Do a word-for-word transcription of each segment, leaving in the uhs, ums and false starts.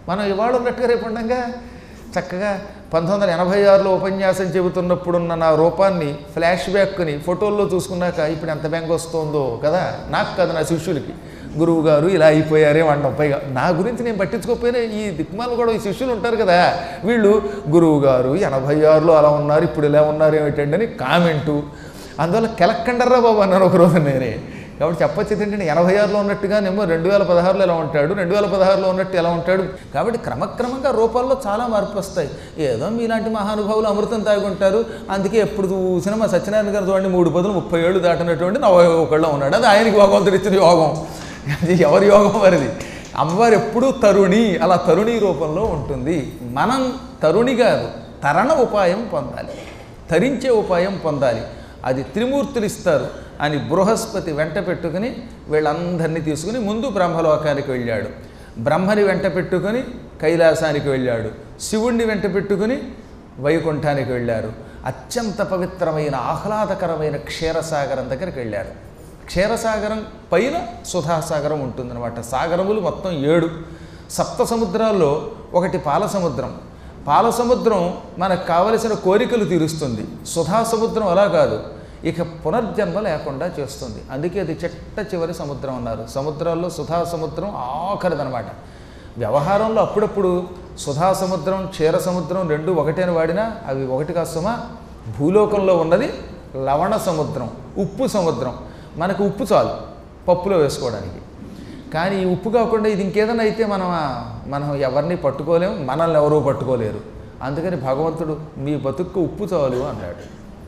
మనం ఇవాళ ఉన్నట్టుగా రేపు ఉండగా చక్కగా పంతొమ్మిది వందల ఎనభై ఆరులో ఉపన్యాసం చెబుతున్నప్పుడున్న నా రూపాన్ని ఫ్లాష్ బ్యాక్ని ఫోటోల్లో చూసుకున్నాక ఇప్పుడు ఎంత బెంగ వస్తుందో కదా, నాకు కదా నా శిష్యులకి, గురువు గారు ఇలా అయిపోయారే అంటాం. పైగా నా గురించి నేను పట్టించుకోకపోయినా ఈ దిక్మాలు కూడా ఈ శిష్యులు ఉంటారు కదా, వీళ్ళు గురువు గారు ఎనభై ఆరులో అలా ఉన్నారు ఇప్పుడు ఇలా ఉన్నారు ఏమిటండి అని కామెంటు. అందువల్ల కెలక్కండర్రా బాబు అన్నాను ఒకరోజు నేనే. కాబట్టి చెప్పొచ్చు ఏంటంటే ఎనభై ఆరులో ఉన్నట్టుగానేమో రెండు వేల పదహారులో ఎలా ఉంటాడు, రెండు వేల పదహారులో ఉన్నట్టు ఎలా ఉంటాడు. కాబట్టి క్రమక్రమంగా రూపాల్లో చాలా మార్పు వస్తాయి. ఏదో మీలాంటి మహానుభావులు అమృతం తాగుంటారు, అందుకే ఎప్పుడు చూసినా మా సత్యనారాయణ గారు చూడండి మూడు పదులు ముప్పై ఏళ్ళు దాటినటువంటి నలభై ఒకళ్ళు ఉన్నాడు. అది ఆయనకి భగవంతుడు ఇచ్చిన యోగం, అది ఎవరి యోగం వారిది. అమ్మవారు ఎప్పుడూ తరుణి, అలా తరుణి రూపంలో ఉంటుంది. మనం తరుణి కాదు, తరణ ఉపాయం పొందాలి, తరించే ఉపాయం పొందాలి. అది త్రిమూర్తులు ఇస్తారు అని బృహస్పతి వెంట పెట్టుకుని వీళ్ళందరినీ తీసుకుని ముందు బ్రహ్మలోకానికి వెళ్ళాడు. బ్రహ్మని వెంట పెట్టుకుని కైలాసానికి వెళ్ళాడు. శివుణ్ణి వెంట పెట్టుకుని వైకుంఠానికి వెళ్ళారు. అత్యంత పవిత్రమైన ఆహ్లాదకరమైన క్షీరసాగరం దగ్గరికి వెళ్ళారు. క్షీరసాగరం పైన సుధాసాగరం ఉంటుందన్నమాట. సాగరములు మొత్తం ఏడు. సప్త సముద్రాల్లో ఒకటి పాల సముద్రం. పాల సముద్రం మనకు కావలసిన కోరికలు తీరుస్తుంది. సుధా సముద్రం అలా కాదు, ఇక పునర్జన్మ లేకుండా చేస్తుంది. అందుకే అది చెట్ట చివరి సముద్రం అన్నారు. సముద్రాల్లో సుధా సముద్రం ఆఖరిదనమాట. వ్యవహారంలో అప్పుడప్పుడు సుధా సముద్రం క్షీర సముద్రం రెండు ఒకటేని వాడినా అవి ఒకటి కాస్తమా. భూలోకంలో ఉన్నది లవణ సముద్రం, ఉప్పు సముద్రం. మనకు ఉప్పు చాలు పప్పులో వేసుకోవడానికి. కానీ ఈ ఉప్పు కాకుండా ఇది ఇంకేదైనా అయితే మనం మనం ఎవరిని పట్టుకోలేము, మనల్ని ఎవరూ పట్టుకోలేరు. అందుకని భగవంతుడు మీ బతుక్కు ఉప్పు చాలు అన్నాడు.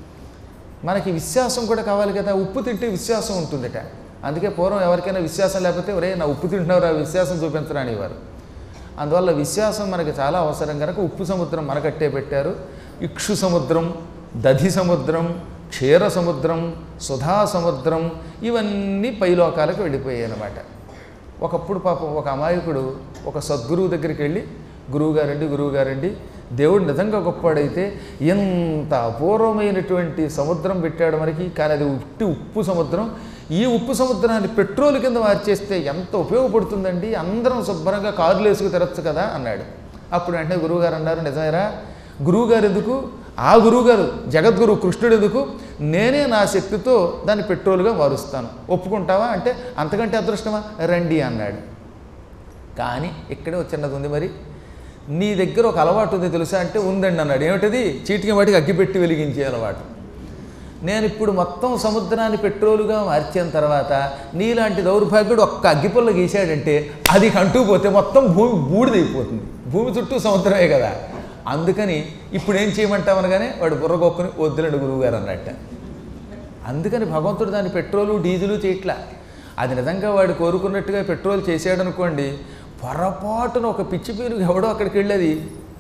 మనకి విశ్వాసం కూడా కావాలి కదా, ఉప్పు తింటే విశ్వాసం ఉంటుందట. అందుకే పూర్వం ఎవరికైనా విశ్వాసం లేకపోతే ఒరే నా ఉప్పు తింటున్నారు ఆ విశ్వాసం చూపించరాని వారు. అందువల్ల విశ్వాసం మనకి చాలా అవసరం కనుక ఉప్పు సముద్రం మనకట్టే పెట్టారు. ఇక్షు సముద్రం, దధి సముద్రం, క్షీర సముద్రం, సుధా సముద్రం ఇవన్నీ పైలోకాలకు వెళ్ళిపోయాయి అన్నమాట. ఒకప్పుడు పాపం ఒక అమాయకుడు ఒక సద్గురువు దగ్గరికి వెళ్ళి, గురువుగారండి గురువుగారండి దేవుడు నిజంగా గొప్పవాడైతే ఎంత అపూర్వమైనటువంటి సముద్రం పెట్టాడు మనకి, కానీ అది ఉట్టి ఉప్పు సముద్రం. ఈ ఉప్పు సముద్రాన్ని పెట్రోల్ కింద మార్చేస్తే ఎంత ఉపయోగపడుతుందండి, అందరం శుభ్రంగా కారులు వేసుకు తిరగచ్చు కదా అన్నాడు. అప్పుడు వెంటనే గురువుగారు అన్నారు, నిజమేరా, గురువుగారు ఎందుకు, ఆ గురువుగారు జగద్గురు కృష్ణుడు ఎందుకు, నేనే నా శక్తితో దాన్ని పెట్రోల్గా మారుస్తాను, ఒప్పుకుంటావా అంటే అంతకంటే అదృష్టమా రండి అన్నాడు. కానీ ఇక్కడే వచ్చినది ఉంది, మరి నీ దగ్గర ఒక అలవాటు ఉంది తెలుసా అంటే ఉందండి అన్నాడు. ఏమిటది? చీటికి వాటికి అగ్గిపెట్టి వెలిగించే అలవాటు. నేను ఇప్పుడు మొత్తం సముద్రాన్ని పెట్రోలుగా మార్చిన తర్వాత నీలాంటి దౌర్భాగ్యుడు ఒక్క అగ్గిపుల్ల గీశాడంటే అది కంటూపోతే మొత్తం భూమి బూడిదైపోతుంది. భూమి చుట్టూ సముద్రమే కదా. అందుకని ఇప్పుడు ఏం చేయమంటావు అనగానే వాడు బుర్రగొక్కుని వద్దులేడు గురువుగారు అన్నట్ట. అందుకని భగవంతుడు దాన్ని పెట్రోలు డీజిలు చేయట్లా. అది నిజంగా వాడు కోరుకున్నట్టుగా పెట్రోల్ చేసాడనుకోండి, పొరపాటున ఒక పిచ్చి పీరుగు ఎవడో అక్కడికి వెళ్ళేది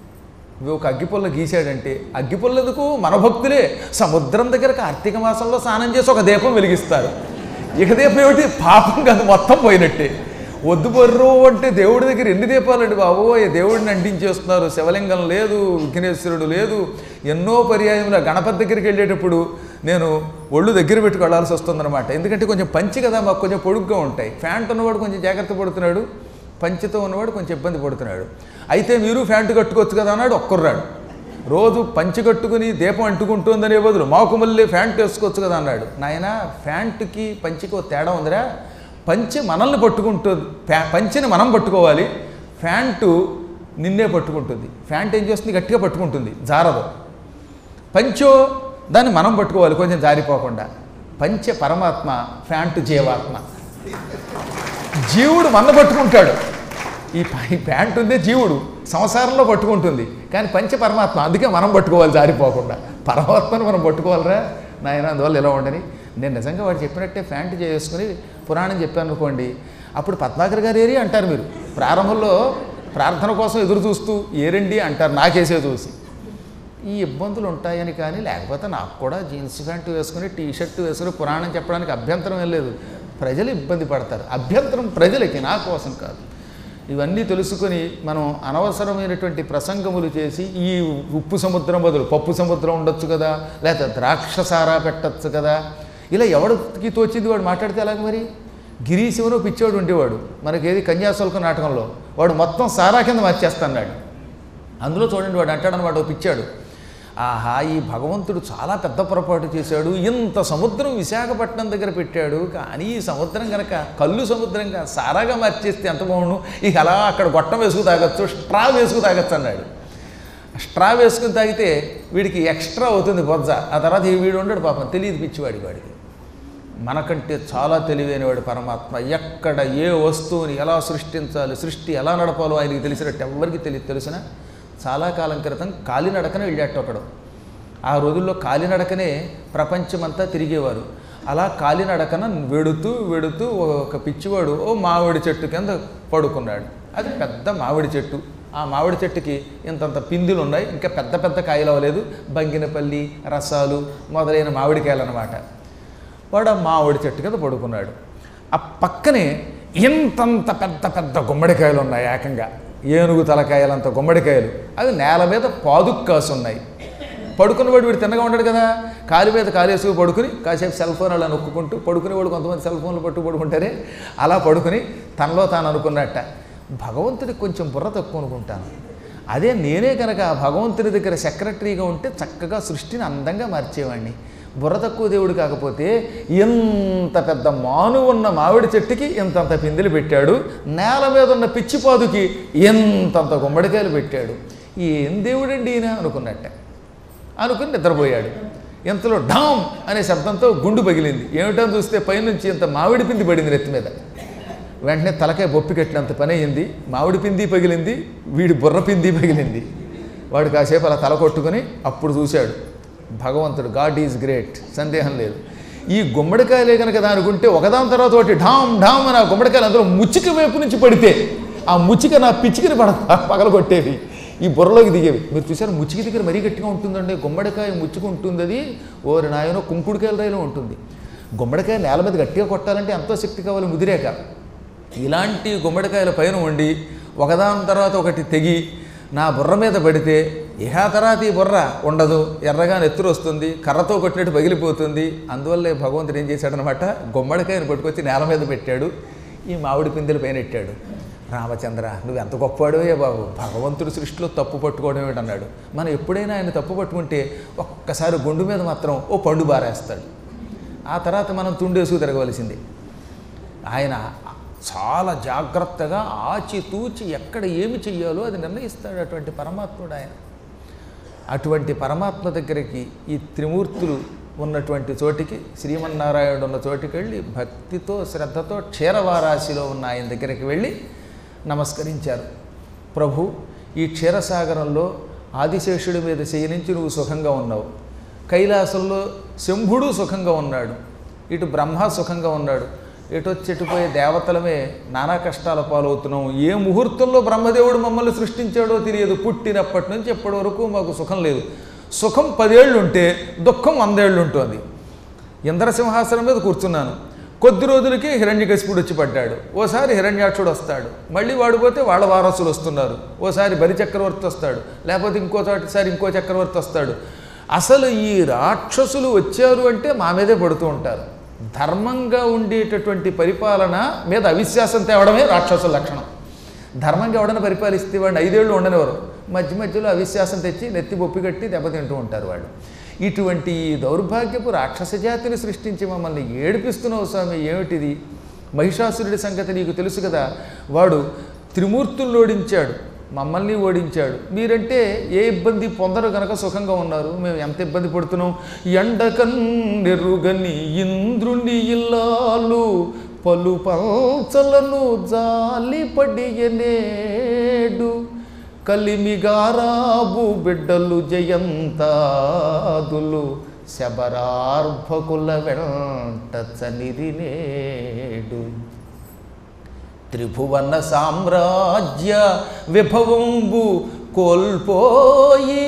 ఒక అగ్గిపుల్ల గీశాడంటే, అగ్గిపుల్లెందుకు మన భక్తులే సముద్రం దగ్గర కార్తీక మాసంలో స్నానం చేసి ఒక దీపం వెలిగిస్తారు. ఇక దీపం ఏమిటి, పాపం కాదు మొత్తం పోయినట్టే. వద్దు బర్రు అంటే దేవుడి దగ్గర ఎన్ని దీపాలండి బాబో, దేవుడిని అంటించేస్తున్నారు. శివలింగం లేదు, విఘ్నేశ్వరుడు లేదు. ఎన్నో పర్యాయంలో గణపతి దగ్గరికి వెళ్ళేటప్పుడు నేను ఒళ్ళు దగ్గర పెట్టుకు వెళ్ళాల్సి వస్తుందన్నమాట. ఎందుకంటే కొంచెం పంచి కదా, మాకు కొంచెం పొడుగ్గా ఉంటాయి. ఫ్యాంట్ ఉన్నవాడు కొంచెం జాగ్రత్త పడుతున్నాడు, పంచితో ఉన్నవాడు కొంచెం ఇబ్బంది పడుతున్నాడు. అయితే మీరు ఫ్యాంటు కట్టుకోవచ్చు కదా అన్నాడు ఒక్కర్రాడు. రోజు పంచి కట్టుకుని దీపం అంటుకుంటుందనే బదులు మాకు మళ్ళీ ఫ్యాంట్ వేసుకోవచ్చు కదా అన్నాడు. నాయన ఫ్యాంటుకి పంచికి ఓ తేడా ఉందిరా. పంచి మనల్ని పట్టుకుంటుంది, పంచిని మనం పట్టుకోవాలి, ఫ్యాంటు నిన్నే పట్టుకుంటుంది. ఫ్యాంట్ ఏం చేస్తుంది, గట్టిగా పట్టుకుంటుంది, జారదు. పంచో దాన్ని మనం పట్టుకోవాలి కొంచెం జారిపోకుండా. పంచ పరమాత్మ, ఫ్యాంటు జీవాత్మ. జీవుడు మన పట్టుకుంటాడు, ఈ ప్యాంట్ ఉందే జీవుడు సంసారంలో పట్టుకుంటుంది, కానీ పంచ పరమాత్మ, అందుకే మనం పట్టుకోవాలి జారిపోకుండా. పరమాత్మను మనం పట్టుకోవాలరా నాయన. అందువల్ల ఇలా ఉండని నేను నిజంగా వాడు చెప్పినట్టే ప్యాంటు చేసుకుని పురాణం చెప్పాను అనుకోండి, అప్పుడు పద్మాకర్ గారు ఏరి అంటారు. మీరు ప్రారంభంలో ప్రార్థన కోసం ఎదురు చూస్తూ ఏరండి అంటారు నాకేసే చూసి. ఈ ఇబ్బందులు ఉంటాయని కానీ, లేకపోతే నాకు కూడా జీన్స్ ప్యాంటు వేసుకుని టీ షర్టు వేసుకుని పురాణం చెప్పడానికి అభ్యంతరం ఏం లేదు. ప్రజలు ఇబ్బంది పడతారు, అభ్యంతరం ప్రజలకి, నా కోసం కాదు. ఇవన్నీ తెలుసుకొని మనం అనవసరమైనటువంటి ప్రసంగములు చేసి ఈ ఉప్పు సముద్రం బదులు పప్పు సముద్రం ఉండొచ్చు కదా, లేకపోతే ద్రాక్షసారా పెట్టచ్చు కదా, ఇలా ఎవరికి తోచింది వాడు మాట్లాడితే ఎలాగ మరి. గిరీశివను పిచ్చోడు ఉండేవాడు మనకేది కన్యాశుల్క నాటకంలో, వాడు మొత్తం సారా కింద మార్చేస్తున్నాడు. అందులో చూడండి వాడు అంటాడనమాట, ఓ పిచ్చాడు, ఆహా ఈ భగవంతుడు చాలా పెద్ద పొరపాటు చేశాడు, ఇంత సముద్రం విశాఖపట్నం దగ్గర పెట్టాడు, కానీ ఈ సముద్రం కనుక కళ్ళు సముద్రంగా సారాగా మార్చేస్తే ఎంత బాగుండు, ఇక అలా అక్కడ గొట్టం వేసుకు తాగొచ్చు, స్ట్రా వేసుకు తాగొచ్చు అన్నాడు. స్ట్రా వేసుకుని తాగితే వీడికి ఎక్స్ట్రా అవుతుంది బొజ్జ, ఆ తర్వాత వీడు ఉండడు పాపం, తెలియదు పిచ్చివాడి వాడికి. మనకంటే చాలా తెలివైనవాడు పరమాత్మ. ఎక్కడ ఏ వస్తువుని ఎలా సృష్టించాలి, సృష్టి ఎలా నడపాలో ఆయనకి తెలిసినట్టు ఎవరికి తెలియదు. తెలిసిన చాలా కాలం క్రితం కాలినడకనే వెళ్ళాట ఒకడు. ఆ రోజుల్లో కాలినడకనే ప్రపంచమంతా తిరిగేవారు. అలా కాలినడకన వెడుతూ వెడుతూ ఒక పిచ్చివాడు ఓ మామిడి చెట్టు కింద పడుకున్నాడు. అది పెద్ద మామిడి చెట్టు. ఆ మామిడి చెట్టుకి ఇంతంత పిందులు ఉన్నాయి, ఇంకా పెద్ద పెద్ద కాయలు అవ్వలేదు, బంగినపల్లి రసాలు మొదలైన మామిడికాయలు అన్నమాట. వాడు ఆ మామిడి చెట్టు కింద పడుకున్నాడు. ఆ పక్కనే ఇంతంత పెద్ద పెద్ద గుమ్మడికాయలు ఉన్నాయి, ఏకంగా ఏనుగు తలకాయలంత గుమ్మడికాయలు. అవి నేల మీద పాదుకు కాసు ఉన్నాయి. పడుకున్నవాడు వీడు తిన్నగా ఉంటాడు కదా, కాలు మీద కాలేసుకు పడుకుని కాసేపు సెల్ ఫోన్ అలా నొక్కుంటూ పడుకునేవాడు. కొంతమంది సెల్ ఫోన్లు పట్టు పడుకుంటారే, అలా పడుకుని తనలో తాను అనుకున్నట్ట, భగవంతుడికి కొంచెం బుర్ర తక్కువ అనుకుంటాను, అదే నేనే కనుక భగవంతుడి దగ్గర సెక్రటరీగా ఉంటే చక్కగా సృష్టిని అందంగా మార్చేవాడిని. బుర్ర తక్కువ దేవుడు కాకపోతే ఎంత పెద్ద మాను ఉన్న మామిడి చెట్టుకి ఇంతంత పిందెలు పెట్టాడు, నేల మీద ఉన్న పిచ్చిపాదుకి ఎంతంత గుమ్మడికాయలు పెట్టాడు, ఏం దేవుడండి ఈయన అనుకున్నట్ట. అనుకుని నిద్రపోయాడు. ఇంతలో ఢామ్ అనే శబ్దంతో గుండు పగిలింది. ఏమిటో చూస్తే పైనుంచి ఇంత మామిడి పిండి పడింది నెత్తి మీద. వెంటనే తలకాయ బొప్పి కట్టినంత పని అయింది. మామిడి పిండి పగిలింది, వీడి బుర్ర పిండి పగిలింది. వాడు కాసేపు అలా తల కొట్టుకుని అప్పుడు చూశాడు, భగవంతుడు గాడ్ ఈజ్ గ్రేట్, సందేహం లేదు. ఈ గుమ్మడికాయలే కనుక దానుకుంటే ఒకదాని తర్వాత ఒకటి ఢామ్ ఢామ్ అని ఆ గుమ్మడికాయలు అందులో ముచ్చిక వైపు నుంచి పడితే ఆ ముచ్చిక నా పిచ్చికిని పడ పగల కొట్టేవి, ఈ బుర్రలోకి దిగేవి. మీరు చూసారు ముచ్చికి దగ్గర మరీ గట్టిగా ఉంటుందండి గుమ్మడికాయ, ముచ్చిక ఉంటుంది. అది ఓరి నాయనో కుంకుడుకాయల రైలో ఉంటుంది. గుమ్మడికాయ నేల మీద గట్టిగా కొట్టాలంటే ఎంతో శక్తి కావాలి, ముదిరేక. ఇలాంటి గుమ్మడికాయల పైన ఉండి ఒకదాని తర్వాత ఒకటి తెగి నా బుర్ర మీద పడితే ఇహ తర్వాత ఈ బుర్ర ఉండదు, ఎర్రగా నెత్తురు వస్తుంది, కర్రతో కొట్టినట్టు పగిలిపోతుంది. అందువల్లే భగవంతుడు ఏం చేశాడనమాట, గుమ్మడికాయను పట్టుకొచ్చి నేల మీద పెట్టాడు, ఈ మామిడి పిందెల పైన పెట్టాడు. రామచంద్ర నువ్వు ఎంత గొప్పవాడువే బాబు, భగవంతుడి సృష్టిలో తప్పు పట్టుకోవడం ఏంటన్నాడు. మనం ఎప్పుడైనా ఆయన తప్పు పట్టుకుంటే ఒక్కసారి గుండు మీద మాత్రం ఓ పండు బారేస్తాడు, ఆ తర్వాత మనం తుండేసుకు తిరగవలసింది. ఆయన చాలా జాగ్రత్తగా ఆచితూచి ఎక్కడ ఏమి చెయ్యాలో అది నిర్ణయిస్తాడు అటువంటి పరమాత్ముడు ఆయన. అటువంటి పరమాత్మ దగ్గరికి ఈ త్రిమూర్తులు ఉన్నటువంటి చోటికి, శ్రీమన్నారాయణుడు ఉన్న చోటికి వెళ్ళి భక్తితో శ్రద్ధతో క్షీరవారాశిలో ఉన్న ఆయన దగ్గరికి వెళ్ళి నమస్కరించారు. ప్రభు, ఈ క్షీరసాగరంలో ఆదిశేషుడి మీద శయనించి నువ్వు సుఖంగా ఉన్నావు, కైలాసంలో శంభుడు సుఖంగా ఉన్నాడు, ఇటు బ్రహ్మ సుఖంగా ఉన్నాడు, ఎటు చెట్టుపోయే దేవతలమే నానా కష్టాల పాలవుతున్నాం. ఏ ముహూర్తంలో బ్రహ్మదేవుడు మమ్మల్ని సృష్టించాడో తెలియదు, పుట్టినప్పటి నుంచి ఎప్పటి వరకు మాకు సుఖం లేదు. సుఖం పదేళ్ళు ఉంటే దుఃఖం వందేళ్ళు ఉంటుంది. ఇంద్రసింహాసనం మీద కూర్చున్నాను, కొద్ది రోజులకి హిరణ్యకశిపుడు వచ్చి పడ్డాడు, ఓసారి హిరణ్యాక్షుడు వస్తాడు, మళ్ళీ వాడిపోతే వాళ్ళ వారసులు వస్తున్నారు, ఓసారి బలి చక్రవర్తి వస్తాడు, లేకపోతే ఇంకో చోటిసారి ఇంకో చక్రవర్తి వస్తాడు. అసలు ఈ రాక్షసులు వచ్చారు అంటే మా మీదే పడుతూ ఉంటారు. ధర్మంగా ఉండేటటువంటి పరిపాలన మీద అవిశ్వాసం తేవడమే రాక్షసుల లక్షణం. ధర్మంగా ఎవడన్నా పరిపాలిస్తే వాడిని ఐదేళ్ళు ఉండనివారు, మధ్య మధ్యలో అవిశ్వాసం తెచ్చి నెత్తి బొప్పి కట్టి దెబ్బతింటూ ఉంటారు వాళ్ళు. ఇటువంటి దౌర్భాగ్యపు రాక్షస జాతిని సృష్టించి మమ్మల్ని ఏడిపిస్తున్నావు స్వామి, ఏమిటిది? మహిషాసురుడి సంగతి నీకు తెలుసు కదా, వాడు త్రిమూర్తులను ఓడించాడు, మమ్మల్ని ఓడించాడు. మీరంటే ఏ ఇబ్బంది పొందరు కనుక సుఖంగా ఉన్నారు, మేము ఎంత ఇబ్బంది పడుతున్నాం. ఎండకన్నెరుగని ఇంద్రుని ఇల్లాలు పలు పల్చలను జాలి పడియనేడు, కలిమిగారాబు బిడ్డలు జయంతాదులు శబరార్భకుల వెంట చనిరినేడు. త్రిభువన సామ్రాజ్య విభవంబు కోల్పోయి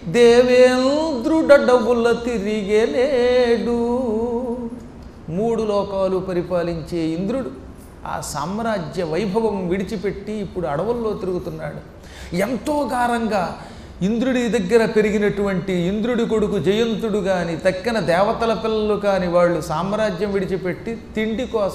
దేవేంద్రుడడవుల తిరిగేనేడు. మూడు లోకాలు పరిపాలించే ఇంద్రుడు ఆ సామ్రాజ్య వైభవం విడిచిపెట్టి ఇప్పుడు అడవుల్లో తిరుగుతున్నాడు. ఎంతో గారంగా ఇంద్రుడి దగ్గర పెరిగినటువంటి ఇంద్రుడి కొడుకు జయంతుడు కానీ తక్కిన దేవతల పిల్లలు కానీ వాళ్ళు సామ్రాజ్యం విడిచిపెట్టి తిండి కోసం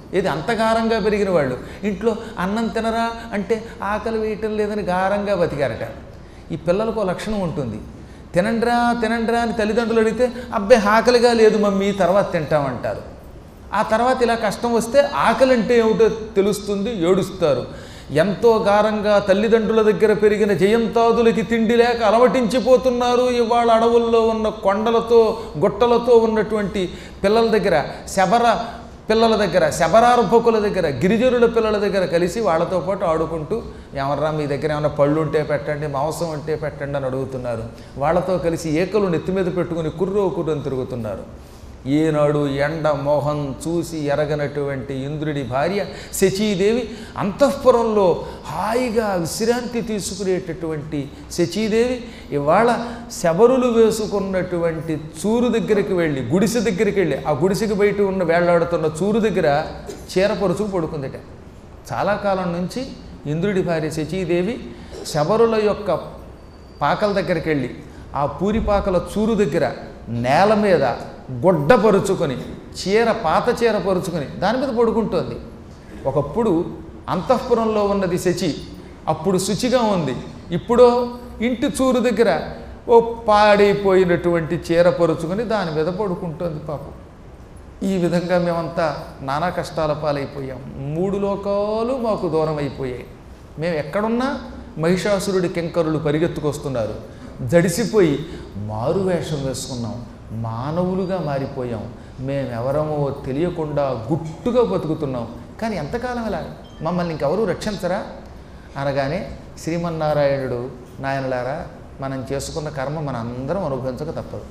ఏది అంత గారంగా పెరిగిన వాళ్ళు ఇంట్లో అన్నం తినరా అంటే ఆకలి వేయటం లేదని గారంగా బతికారట. ఈ పిల్లలకు ఒక లక్షణం ఉంటుంది, తినండ్రా తినండ్రా అని తల్లిదండ్రులు అడిగితే అబ్బాయి ఆకలిగా లేదు మమ్మీ తర్వాత తింటామంటారు. ఆ తర్వాత ఇలా కష్టం వస్తే ఆకలి అంటే ఏమిటో తెలుస్తుంది, ఏడుస్తారు. ఎంతో గారంగా తల్లిదండ్రుల దగ్గర పెరిగిన జయంతాదులకి తిండి లేక అలవటించిపోతున్నారు. ఇవాళ అడవుల్లో ఉన్న కొండలతో గుట్టలతో ఉన్నటువంటి పిల్లల దగ్గర, శబర పిల్లల దగ్గర, శబరార్భకుల దగ్గర, గిరిజనుల పిల్లల దగ్గర కలిసి వాళ్ళతో పాటు ఆడుకుంటూ ఎవర్రా మీ దగ్గర ఏమైనా పళ్ళు ఉంటే పెట్టండి, మాంసం ఉంటే పెట్టండి అని అడుగుతున్నారు. వాళ్ళతో కలిసి ఏకలు నెత్తి మీద పెట్టుకుని కుర్రో కుర్రని తిరుగుతున్నారు. ఏనాడు ఎండ మోహం చూసి ఎరగనటువంటి ఇంద్రుడి భార్య శచీదేవి అంతఃపురంలో హాయిగా విశ్రాంతి తీసుకునేటటువంటి శచీదేవి ఇవాళ శబరులు వేసుకున్నటువంటి చూరు దగ్గరికి వెళ్ళి, గుడిసె దగ్గరికి వెళ్ళి, ఆ గుడిసెకి బయట ఉన్న వేళ్లాడుతున్న చూరు దగ్గర చీరపరుచుకు పడుకుందట. చాలా కాలం నుంచి ఇంద్రుడి భార్య శచీదేవి శబరుల యొక్క పాకల దగ్గరికి వెళ్ళి ఆ పూరిపాకల చూరు దగ్గర నేల మీద గొడ్డ పరుచుకొని చీర పాత చీర పరుచుకొని దాని మీద పడుకుంటోంది. ఒకప్పుడు అంతఃపురంలో ఉన్నది శచి, అప్పుడు శుచిగా ఉంది. ఇప్పుడో ఇంటి చూరు దగ్గర ఓ పాడైపోయినటువంటి చీర పరుచుకొని దాని మీద పడుకుంటోంది పాపం. ఈ విధంగా మేమంతా నానా కష్టాల పాలైపోయాం. మూడు లోకాలు మాకు దూరం అయిపోయాయి. మేము ఎక్కడున్నా మహిషాసురుడి కింకరులు పరిగెత్తుకొస్తున్నారు. జడిసిపోయి మారు వేషం వేసుకున్నాం, మానవులుగా మారిపోయాం. మేమెవరమో తెలియకుండా గుట్టుగా బతుకుతున్నాం. కానీ ఎంతకాలం ఇలా మమ్మల్ని ఇంకెవరూ రక్షించరా అనగానే శ్రీమన్నారాయణుడు, నాయనలారా మనం చేసుకున్న కర్మ మన అందరం అనుభవించక తప్పదు.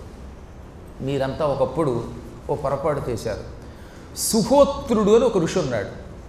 మీరంతా ఒకప్పుడు ఓ పొరపాటు చేశారు. సుహోత్రుడు అని ఒక ఋషి ఉన్నాడు.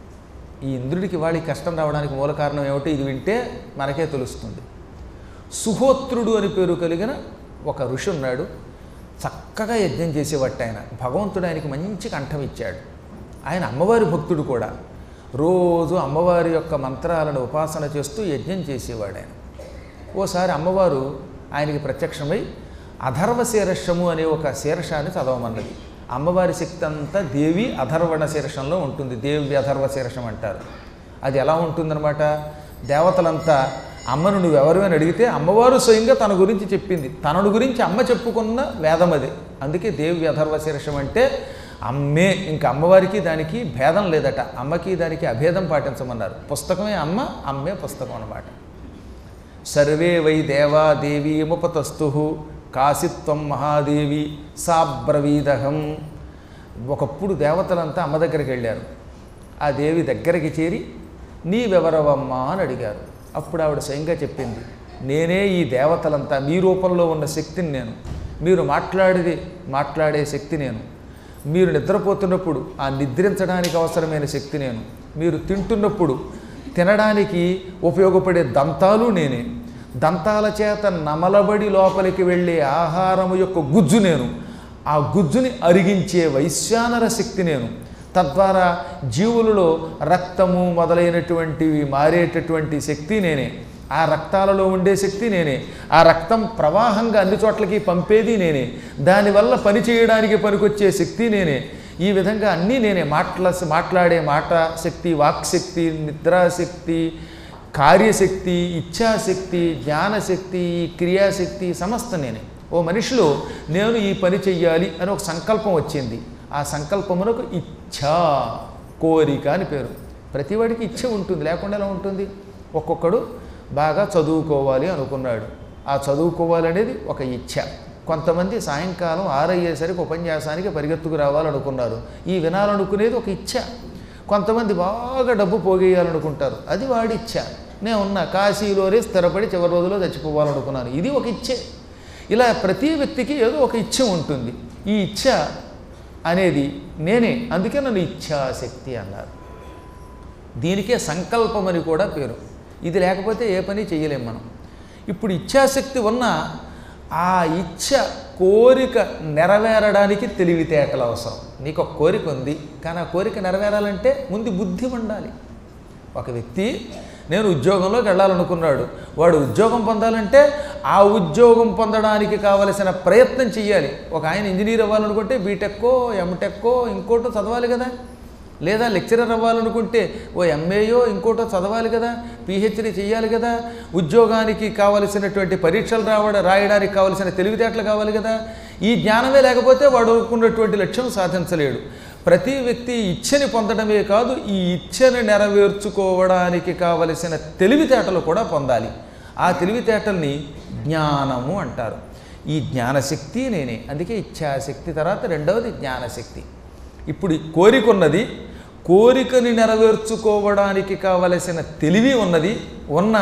ఈ ఇంద్రుడికి వాళ్ళ కష్టం రావడానికి మూల కారణం ఏమిటో ఇది వింటే మనకే తెలుస్తుంది. సుహోత్రుడు అని పేరు కలిగిన ఒక ఋషి ఉన్నాడు. చక్కగా యజ్ఞం చేసేవాడు ఆయన. భగవంతుడు ఆయనకి మంచి కంఠం ఇచ్చాడు. ఆయన అమ్మవారి భక్తుడు కూడా. రోజు అమ్మవారి యొక్క మంత్రాలను ఉపాసన చేస్తూ యజ్ఞం చేసేవాడు ఆయన. ఓసారి అమ్మవారు ఆయనకి ప్రత్యక్షమై అధర్వ శీర్షము అనే ఒక శీర్షాన్ని చదవమన్నది. అమ్మవారి శక్తి అంతా దేవి అధర్వణ శీర్షంలో ఉంటుంది. దేవి అధర్వ శీర్షం అంటారు. అది ఎలా ఉంటుందన్నమాట, దేవతలంతా అమ్మను నువ్వు ఎవరు అని అడిగితే అమ్మవారు స్వయంగా తన గురించి చెప్పింది. తనను గురించి అమ్మ చెప్పుకున్న వేదం అది. అందుకే దేవి అధర్వ శీర్షం అంటే అమ్మే, ఇంకా అమ్మవారికి దానికి భేదం లేదట. అమ్మకి దానికి అభేదం పాటించమన్నారు. పుస్తకమే అమ్మ, అమ్మే పుస్తకం అన్నమాట. సర్వే వై దేవా దేవీముపతస్తు కాశిత్వం మహాదేవి సాబ్రవీదహం. ఒకప్పుడు దేవతలంతా అమ్మ దగ్గరికి వెళ్ళారు. ఆ దేవి దగ్గరికి చేరి నీవెవరవమ్మా అని అడిగారు. అప్పుడు ఆవిడ స్వయంగా చెప్పింది, నేనే ఈ దేవతలంతా, మీ రూపంలో ఉన్న శక్తిని నేను, మీరు మాట్లాడేది మాట్లాడే శక్తి నేను, మీరు నిద్రపోతున్నప్పుడు ఆ నిద్రించడానికి అవసరమైన శక్తి నేను, మీరు తింటున్నప్పుడు తినడానికి ఉపయోగపడే దంతాలు నేనే, దంతాల చేత నమలబడి లోపలికి వెళ్ళే ఆహారము యొక్క గుజ్జు నేను, ఆ గుజ్జుని అరిగించే వైశ్వానర శక్తి నేను, తద్వారా జీవులలో రక్తము మొదలైనటువంటివి మారేటటువంటి శక్తి నేనే, ఆ రక్తాలలో ఉండే శక్తి నేనే, ఆ రక్తం ప్రవాహంగా అన్ని చోట్లకి పంపేది నేనే, దానివల్ల పని చేయడానికి పనికొచ్చే శక్తి నేనే. ఈ విధంగా అన్నీ నేనే. మాట్లా మాట్లాడే మాట శక్తి, వాక్శక్తి, నిద్రాశక్తి, కార్యశక్తి, ఇచ్ఛాశక్తి, జ్ఞానశక్తి, క్రియాశక్తి సమస్త నేనే. ఓ మనిషిలో నేను ఈ పని చెయ్యాలి అని ఒక సంకల్పం వచ్చింది. ఆ సంకల్పమునకు ఇచ్ఛ, కోరిక అని పేరు. ప్రతివాడికి ఇచ్ఛ ఉంటుంది, లేకుండా ఎలా ఉంటుంది? ఒక్కొక్కడు బాగా చదువుకోవాలి అనుకున్నాడు. ఆ చదువుకోవాలి అనేది ఒక ఇచ్ఛ. కొంతమంది సాయంకాలం ఆరయ్యేసరికి ఉపన్యాసానికి పరిగెత్తుకు రావాలనుకున్నారు. ఈ వినాలనుకునేది ఒక ఇచ్ఛ. కొంతమంది బాగా డబ్బు పోగేయాలనుకుంటారు, అది వాడి ఇచ్ఛ. నేను ఉన్న కాశీలోనే స్థిరపడి చివరి రోజులో చచ్చిపోవాలనుకున్నాను, ఇది ఒక ఇచ్చే. ఇలా ప్రతి వ్యక్తికి ఏదో ఒక ఇచ్చ ఉంటుంది. ఈ ఇచ్చ అనేది నేనే, అందుకే నన్ను ఇచ్ఛాశక్తి అన్నారు. దీనికే సంకల్పం అని కూడా పేరు. ఇది లేకపోతే ఏ పని చేయలేం మనం. ఇప్పుడు ఇచ్ఛాశక్తి ఉన్న ఆ ఇచ్ఛ కోరిక నెరవేరడానికి తెలివితేటలు అవసరం. నీకు ఒక కోరిక ఉంది, కానీ ఆ కోరిక నెరవేరాలంటే ముందు బుద్ధి ఉండాలి. ఒక వ్యక్తి నేను ఉద్యోగంలోకి వెళ్ళాలనుకున్నాడు. వాడు ఉద్యోగం పొందాలంటే ఆ ఉద్యోగం పొందడానికి కావలసిన ప్రయత్నం చెయ్యాలి. ఒక ఆయన ఇంజనీర్ అవ్వాలనుకుంటే బీటెక్కో ఎంటెక్కో ఇంకోటో చదవాలి కదా. లేదా లెక్చరర్ అవ్వాలనుకుంటే ఓ ఎంఏయో ఇంకోటో చదవాలి కదా, పిహెచ్డీ చేయాలి కదా, ఉద్యోగానికి కావలసినటువంటి పరీక్షలు రావడం రాయడానికి కావలసిన తెలివితేటలు కావాలి కదా. ఈ జ్ఞానమే లేకపోతే వాడు అనుకున్నటువంటి లక్ష్యం సాధించలేడు. ప్రతి వ్యక్తి ఇచ్ఛని పొందడమే కాదు, ఈ ఇచ్ఛని నెరవేర్చుకోవడానికి కావలసిన తెలివితేటలు కూడా పొందాలి. ఆ తెలివితేటల్ని జ్ఞానము అంటారు. ఈ జ్ఞానశక్తి నేనే, అందుకే ఇచ్ఛాశక్తి తర్వాత రెండవది జ్ఞానశక్తి. ఇప్పుడు ఈ కోరిక ఉన్నది, కోరికని నెరవేర్చుకోవడానికి కావలసిన తెలివి ఉన్నది. ఉన్న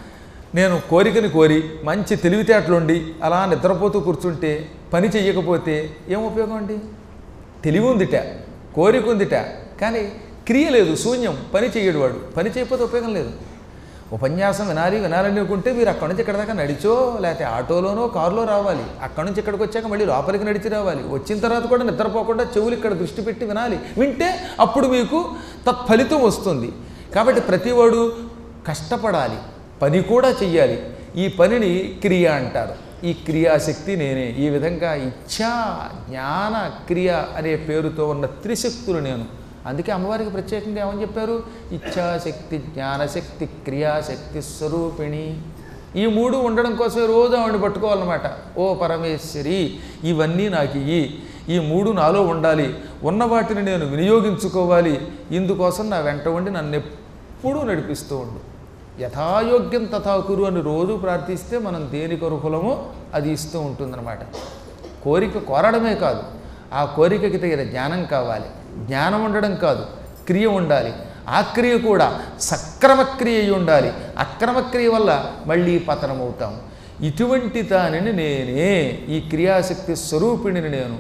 నేను కోరికని కోరి మంచి తెలివితేటలుండి అలా నిద్రపోతూ కూర్చుంటే పని చెయ్యకపోతే ఏం ఉపయోగం అండి? తెలివి ఉందిట, కోరిక ఉందిట, కానీ క్రియ లేదు, శూన్యం. పని చెయ్యడు వాడు. పని చేయకపోతే ఉపయోగం లేదు. ఉపన్యాసం వినాలి వినాలనుకుంటే మీరు అక్కడి నుంచి ఇక్కడ దాకా నడిచో లేకపోతే ఆటోలోనో కారులో రావాలి. అక్కడి నుంచి ఇక్కడికి వచ్చాక మళ్ళీ లోపలికి నడిచి రావాలి. వచ్చిన తర్వాత కూడా నిద్రపోకుండా చెవులు ఇక్కడ దృష్టి పెట్టి వినాలి. వింటే అప్పుడు మీకు తత్ఫలితం వస్తుంది. కాబట్టి ప్రతివాడు కష్టపడాలి, పని కూడా చెయ్యాలి. ఈ పనిని క్రియ అంటారు. ఈ క్రియాశక్తి నేనే. ఈ విధంగా ఇచ్ఛా జ్ఞాన క్రియ అనే పేరుతో ఉన్న త్రిశక్తులు నేను. అందుకే అమ్మవారికి ప్రత్యేకంగా ఏమని చెప్పారు? ఇచ్ఛాశక్తి, జ్ఞానశక్తి, క్రియాశక్తి స్వరూపిణి. ఈ మూడు ఉండడం కోసమే రోజు ఆవిడని పట్టుకోవాలన్నమాట. ఓ పరమేశ్వరి, ఇవన్నీ నాకు ఇయ్యి, ఈ మూడు నాలో ఉండాలి, ఉన్న వాటిని నేను వినియోగించుకోవాలి. ఇందుకోసం నా వెంట ఉండి నన్ను ఎప్పుడూ నడిపిస్తూ ఉండు. యథాయోగ్యం తథాకురు అని రోజు ప్రార్థిస్తే మనం దేనికి అర్హులమో అది ఇస్తూ ఉంటుందన్నమాట. కోరిక కోరడమే కాదు, ఆ కోరికకి తగిన జ్ఞానం కావాలి. జ్ఞానం ఉండడం కాదు, క్రియ ఉండాలి. ఆ క్రియ కూడా సక్రమక్రియ అయి ఉండాలి. అక్రమక్రియ వల్ల మళ్ళీ పతనమవుతాం. ఇటువంటి దానిని నేనే, ఈ క్రియాశక్తి స్వరూపిణిని నేను.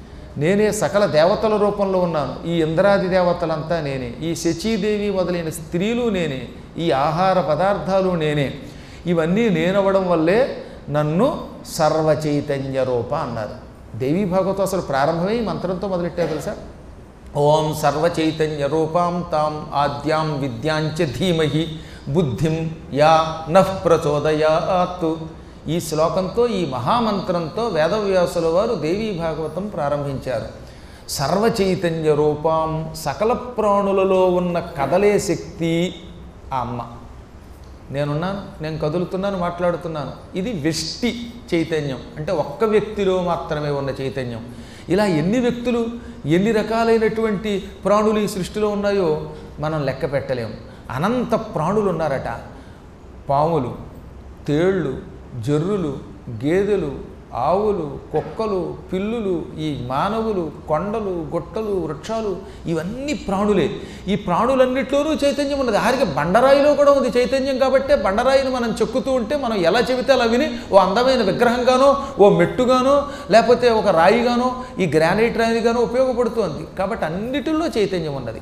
నేనే సకల దేవతల రూపంలో ఉన్నాను. ఈ ఇంద్రాది దేవతలంతా నేనే. ఈ శచీదేవి మొదలైన స్త్రీలు నేనే. ఈ ఆహార పదార్థాలు నేనే. ఇవన్నీ నేనవ్వడం వల్లే నన్ను సర్వచైతన్య రూప అన్నారు. దేవీ భాగవతం అసలు ప్రారంభమే ఈ మంత్రంతో మొదలెట్టారు తెలుసా? ఓం సర్వచైతన్య రూపాం తాం ఆద్యాం విద్యాంచ ధీమహి బుద్ధిం యా నః ప్రచోదయాత్. ఈ శ్లోకంతో, ఈ మహామంత్రంతో వేదవ్యాసుల వారు దేవీ భాగవతం ప్రారంభించారు. సర్వచైతన్య రూపాం, సకల ప్రాణులలో ఉన్న కదలే శక్తి ఆ అమ్మ. నేనున్నాను, నేను కదులుతున్నాను, మాట్లాడుతున్నాను. ఇది వ్యష్టి చైతన్యం, అంటే ఒక్క వ్యక్తిలో మాత్రమే ఉన్న చైతన్యం. ఇలా ఎన్ని వ్యక్తులు, ఎన్ని రకాలైనటువంటి ప్రాణులు ఈ సృష్టిలో ఉన్నాయో మనం లెక్క పెట్టలేము. అనంత ప్రాణులు ఉన్నారట. పాములు, తేళ్ళు, జర్రులు, గేదెలు, ఆవులు, కుక్కలు, పిల్లులు, ఈ మానవులు, కొండలు, గుట్టలు, వృక్షాలు, ఇవన్నీ ప్రాణులే. ఈ ప్రాణులన్నిట్లోనూ చైతన్యం ఉన్నది. ఆఖరికి బండరాయిలో కూడా ఉంది చైతన్యం. కాబట్టే బండరాయిని మనం చెక్కుతూ ఉంటే మనం ఎలా చెబితే అలా విని ఓ అందమైన విగ్రహంగానో, ఓ మెట్టుగానో, లేకపోతే ఒక రాయిగానో, ఈ గ్రానైట్ రాయిగానో ఉపయోగపడుతుంది. కాబట్టి అన్నిటిలో చైతన్యం ఉన్నది.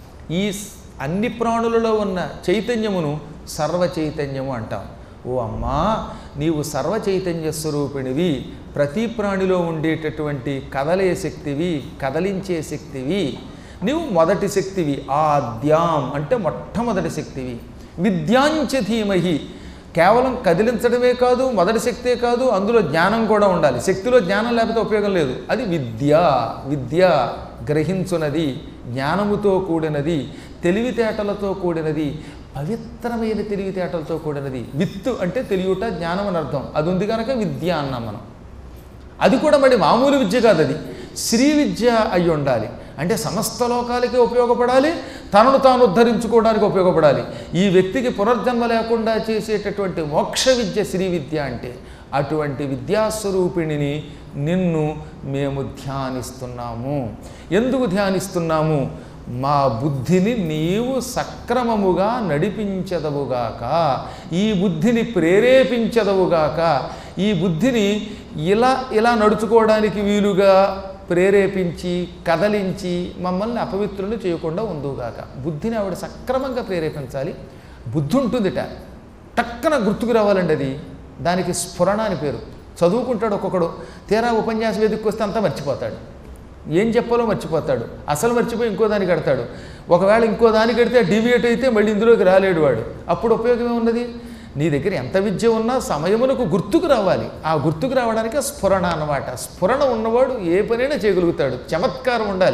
ఈ అన్ని ప్రాణులలో ఉన్న చైతన్యమును సర్వ చైతన్యము అంటాం. ఓ అమ్మా, నీవు సర్వ చైతన్య స్వరూపిణివి. ప్రతి ప్రాణిలో ఉండేటటువంటి కదలే శక్తివి, కదలించే శక్తివి. నీవు మొదటి శక్తివి. ఆద్యాం అంటే మొట్టమొదటి శక్తివి. విద్యాంచ ధీమహి, కేవలం కదిలించడమే కాదు, మొదటి శక్తే కాదు, అందులో జ్ఞానం కూడా ఉండాలి. శక్తిలో జ్ఞానం లేకపోతే ఉపయోగం లేదు. అది విద్య. విద్య గ్రహించున్నది, జ్ఞానముతో కూడినది, తెలివితేటలతో కూడినది, పవిత్రమైన తెలివితేటలతో కూడినది. విత్తు అంటే తెలియట, జ్ఞానం అని అర్థం. అది ఉంది కనుక విద్య అన్నాం మనం. అది కూడా మరి మామూలు విద్య కాదు, అది శ్రీ విద్య అయి ఉండాలి. అంటే సమస్త లోకాలకే ఉపయోగపడాలి, తనను తాను ఉద్ధరించుకోవడానికి ఉపయోగపడాలి. ఈ వ్యక్తికి పునర్జన్మ లేకుండా చేసేటటువంటి మోక్ష విద్య శ్రీ విద్య అంటే. అటువంటి విద్యాస్వరూపిణిని నిన్ను మేము ధ్యానిస్తున్నాము. ఎందుకు ధ్యానిస్తున్నాము? మా బుద్ధిని నీవు సక్రమముగా నడిపించదవుగాక, ఈ బుద్ధిని ప్రేరేపించదవుగాక, ఈ బుద్ధిని ఇలా ఇలా నడుచుకోవడానికి వీలుగా ప్రేరేపించి కదలించి మమ్మల్ని అపవిత్రులు చేయకుండా ఉందుగాక. బుద్ధిని ఆవిడ సక్రమంగా ప్రేరేపించాలి. బుద్ధి ఉంటుందిట, టక్కన గుర్తుకు రావాలండి. అది దానికి స్ఫురణ అని పేరు. చదువుకుంటాడు ఒక్కొక్కడు, తీరా ఉపన్యాసం వేదికకి వస్తే అంతా మర్చిపోతాడు. ఏం చెప్పాలో మర్చిపోతాడు. అసలు మర్చిపోయి ఇంకో దానికి కడతాడు. ఒకవేళ ఇంకో దానికి కడితే డీవియేట్ అయితే మళ్ళీ ఇందులోకి రాలేడు వాడు. అప్పుడు ఉపయోగమే ఉన్నది? నీ దగ్గర ఎంత విద్య ఉన్నా సమయమునకు గుర్తుకు రావాలి. ఆ గుర్తుకు రావడానికి స్ఫురణ అన్నమాట. స్ఫురణ ఉన్నవాడు ఏ పనైనా చేయగలుగుతాడు. చమత్కారం ఉండాలి.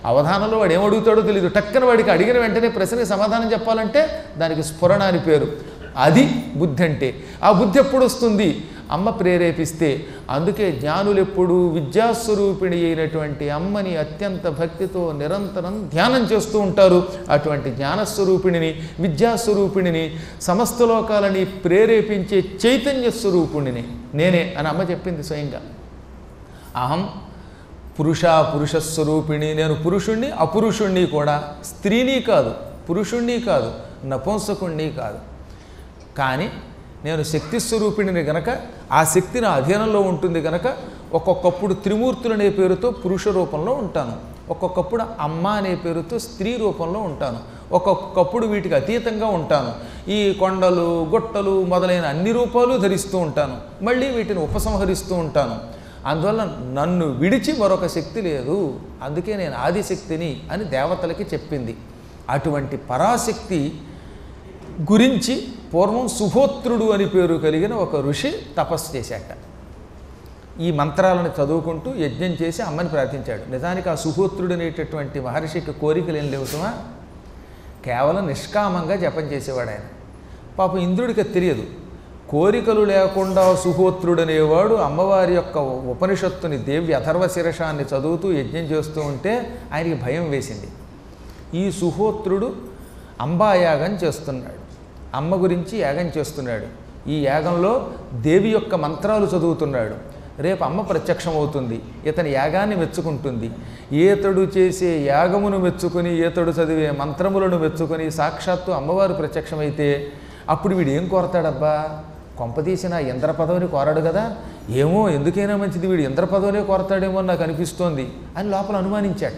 అవధానంలో వాడు ఏమడుగుతాడో తెలియదు. టక్కన వాడికి అడిగిన వెంటనే ప్రశ్నకి సమాధానం చెప్పాలంటే దానికి స్ఫురణ అని పేరు. అది బుద్ధి అంటే. ఆ బుద్ధి ఎప్పుడు వస్తుంది? అమ్మ ప్రేరేపిస్తే. అందుకే జ్ఞానులు ఎప్పుడు విద్యాస్వరూపిణి అయినటువంటి అమ్మని అత్యంత భక్తితో నిరంతరం ధ్యానం చేస్తూ ఉంటారు. అటువంటి జ్ఞానస్వరూపిణిని, విద్యాస్వరూపిణిని, సమస్త లోకాలని ప్రేరేపించే చైతన్య స్వరూపిణిని నేనే అని అమ్మ చెప్పింది స్వయంగా. అహం పురుష పురుషస్వరూపిణి, నేను పురుషుణ్ణి అపురుషుణ్ణి కూడా, స్త్రీని కాదు, పురుషుణ్ణి కాదు, నపుంసకుణ్ణి కాదు. కానీ నేను శక్తి స్వరూపిణిని గనక ఆ శక్తి నా అధీనంలో ఉంటుంది గనక ఒక్కొక్కప్పుడు త్రిమూర్తులు అనే పేరుతో పురుష రూపంలో ఉంటాను, ఒక్కొక్కప్పుడు అమ్మ అనే పేరుతో స్త్రీ రూపంలో ఉంటాను, ఒక్కొక్కప్పుడు వీటికి అతీతంగా ఉంటాను. ఈ కొండలు గొట్టలు మొదలైన అన్ని రూపాలు ధరిస్తూ ఉంటాను, మళ్ళీ వీటిని ఉపసంహరిస్తూ ఉంటాను. అందువల్ల నన్ను విడిచి మరొక శక్తి లేదు, అందుకే నేను ఆదిశక్తిని అని దేవతలకి చెప్పింది. అటువంటి పరాశక్తి గురించి పూర్వం సుహోత్రుడు అని పేరు కలిగిన ఒక ఋషి తపస్సు చేశాట. ఈ మంత్రాలను చదువుకుంటూ యజ్ఞం చేసి అమ్మని ప్రార్థించాడు. నిజానికి ఆ సుహోత్రుడు అనేటటువంటి మహర్షికి కోరికలు ఏం లేవుతుమా, కేవలం నిష్కామంగా జపం చేసేవాడు ఆయన. పాపం ఇంద్రుడికి తెలియదు. కోరికలు లేకుండా సుహోత్రుడు అనేవాడు అమ్మవారి యొక్క ఉపనిషత్తుని దేవి అథర్వ శిరషాన్ని చదువుతూ యజ్ఞం చేస్తూ ఉంటే ఆయనకి భయం వేసింది. ఈ సుహోత్రుడు అంబాయాగం చేస్తున్నాడు, అమ్మ గురించి యాగం చేస్తున్నాడు. ఈ యాగంలో దేవి యొక్క మంత్రాలు చదువుతున్నాడు. రేపు అమ్మ ప్రత్యక్షమవుతుంది, ఇతని యాగాన్ని మెచ్చుకుంటుంది. ఈతడు చేసే యాగమును మెచ్చుకొని, ఈతడు చదివే మంత్రములను మెచ్చుకొని సాక్షాత్తు అమ్మవారు ప్రత్యక్షమైతే అప్పుడు వీడు ఏం కోరతాడబ్బా, కొంపతీసిన ఇంద్ర పదవిని కోరాడు కదా, ఏమో ఎందుకైనా మంచిది వీడు ఇంద్ర పదవినే కోరతాడేమో నాకు అనిపిస్తోంది అని లోపల అనుమానించాట.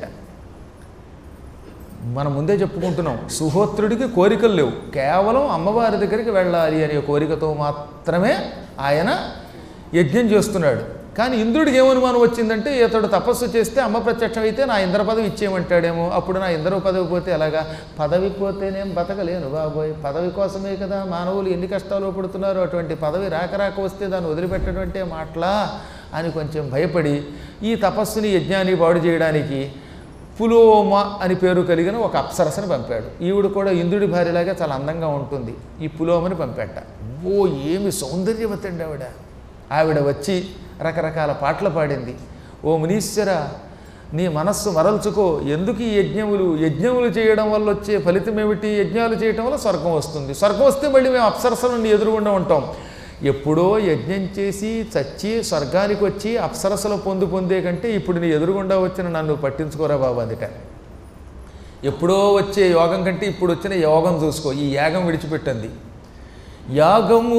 మనం ముందే చెప్పుకుంటున్నాం, సుహోత్రుడికి కోరికలు లేవు, కేవలం అమ్మవారి దగ్గరికి వెళ్ళాలి అనే కోరికతో మాత్రమే ఆయన యజ్ఞం చేస్తున్నాడు. కానీ ఇంద్రుడికి ఏమనుమానం వచ్చిందంటే ఇతడు తపస్సు చేస్తే అమ్మ ప్రత్యక్షం అయితే నా ఇంద్ర పదవి ఇచ్చేయమంటాడేమో, అప్పుడు నా ఇంద్ర పదవి పోతే ఎలాగా, పదవి పోతేనేం బతకలేను బాబోయ్, పదవి కోసమే కదా మానవులు ఎన్ని కష్టాలు పడుతున్నారు, అటువంటి పదవి రాక రాక వస్తే దాన్ని వదిలిపెట్టడంటే మాటలా అని కొంచెం భయపడి ఈ తపస్సుని యజ్ఞాన్ని పాడు చేయడానికి పులోమ అని పేరు కలిగిన ఒక అప్సరసని పంపాడు. ఈవిడ కూడా ఇంద్రుడి భార్యలాగా చాలా అందంగా ఉంటుంది. ఈ పులోమని పంపాట. ఓ ఏమి సౌందర్యవతి అండి ఆవిడ. ఆవిడ వచ్చి రకరకాల పాటలు పాడింది. ఓ మునీశ్వర, నీ మనస్సు మరల్చుకో, ఎందుకు ఈ యజ్ఞములు యజ్ఞములు చేయడం వల్ల వచ్చే ఫలితం ఏమిటి, యజ్ఞాలు చేయడం వల్ల స్వర్గం వస్తుంది, స్వర్గం వస్తే మళ్ళీ మేము అప్సరసల నుండి ఎదురుగుండా ఉంటాం. ఎప్పుడో యజ్ఞం చేసి చచ్చి స్వర్గానికి వచ్చి అప్సరసలు పొందు పొందే కంటే ఇప్పుడు నీ ఎదురుగుండా వచ్చిన నన్ను పట్టించుకోరా బాబు. అందుక ఎప్పుడో వచ్చే యోగం కంటే ఇప్పుడు వచ్చిన యోగం చూసుకో, ఈ యాగం విడిచిపెట్టింది. యాగము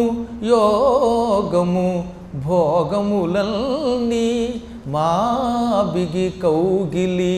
యోగము భోగములన్నీ మా బిగి కౌగిలి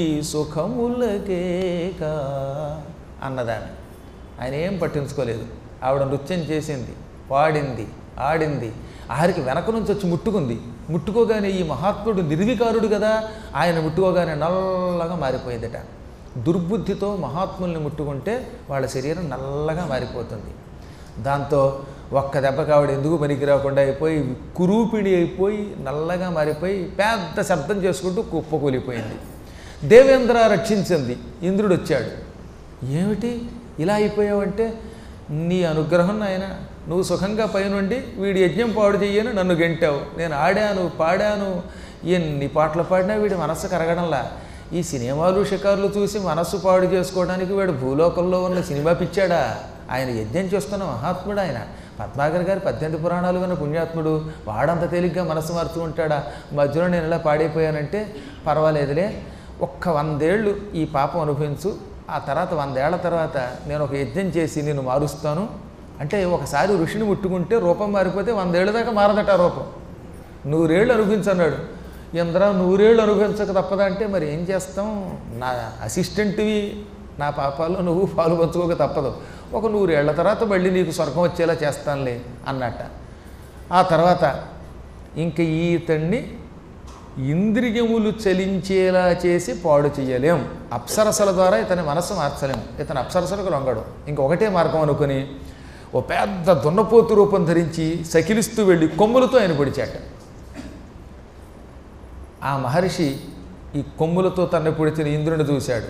సుఖములకేగా అన్నదాన్ని ఆయన ఏం పట్టించుకోలేదు. ఆవిడ నృత్యం చేసింది, పాడింది, ఆడింది. ఆఖరికి వెనక నుంచి వచ్చి ముట్టుకుంది. ముట్టుకోగానే ఈ మహాత్ముడు నిర్వికారుడు కదా, ఆయన ముట్టుకోగానే నల్లగా మారిపోయిందట. దుర్బుద్ధితో మహాత్ముల్ని ముట్టుకుంటే వాళ్ళ శరీరం నల్లగా మారిపోతుంది. దాంతో ఒక్క దెబ్బకి ఆవిడ ఎందుకు పనికి రాకుండా అయిపోయి కురూపిణి అయిపోయి నల్లగా మారిపోయి పెద్ద శబ్దం చేసుకుంటూ కుప్పకూలిపోయింది. దేవేంద్ర రక్షించింది. ఇంద్రుడు వచ్చాడు. ఏమిటి ఇలా అయిపోయావంటే, నీ అనుగ్రహం ఆయన, నువ్వు సుఖంగా పైనుండి వీడి యజ్ఞం పాడు చెయ్యను నన్ను గెంటావు. నేను ఆడాను పాడాను, ఎన్ని పాటలు పాడినా వీడి మనస్సు కరగడంలా. ఈ సినిమాలు షికారులు చూసి మనస్సు పాడు చేసుకోవడానికి వీడు భూలోకంలో ఉన్న సినిమా పిచ్చాడా? ఆయన యజ్ఞం చేస్తున్న మహాత్ముడు ఆయన. పద్మాకర్ గారి పద్దెనిమిది పురాణాలు కన్నా పుణ్యాత్ముడు, వాడంత తేలిగ్గా మనసు మారుతూ ఉంటాడా? మధ్యలో నేను ఇలా పాడైపోయానంటే పర్వాలేదులే, ఒక్క వందేళ్ళు ఈ పాపం అనుభవించు, ఆ తర్వాత వందేళ్ల తర్వాత నేను ఒక యజ్ఞం చేసి నేను మారుస్తాను అంటే, ఒకసారి ఋషిని ముట్టుకుంటే రూపం మారిపోతే వందేళ్ళ దాకా మారదట రూపం. నూరేళ్ళు అనుభవించన్నాడు. ఇంద్ర నూరేళ్ళు అనుభవించక తప్పదా అంటే మరి ఏం చేస్తాం, నా అసిస్టెంట్వి, నా పాపాల్లో నువ్వు పాలు పంచుకోక తప్పదు, ఒక నూరేళ్ల తర్వాత మళ్ళీ నీకు స్వర్గం వచ్చేలా చేస్తానులే అన్నట్ట. ఆ తర్వాత ఇంక ఈతన్ని ఇంద్రియములు చలించేలా చేసి పాడు చేయలేం, అప్సరసల ద్వారా ఇతని మనస్సు మార్చలేం, ఇతను అప్సరసలకు లొంగడు. ఇంకొకటే మార్గం అనుకుని ఓ పెద్ద దున్నపోతు రూపం ధరించి సకిలిస్తూ వెళ్ళి కొమ్ములతో ఆయన పొడిచాట. ఆ మహర్షి ఈ కొమ్ములతో తన్ను పొడిచిన ఇంద్రుని చూశాడు.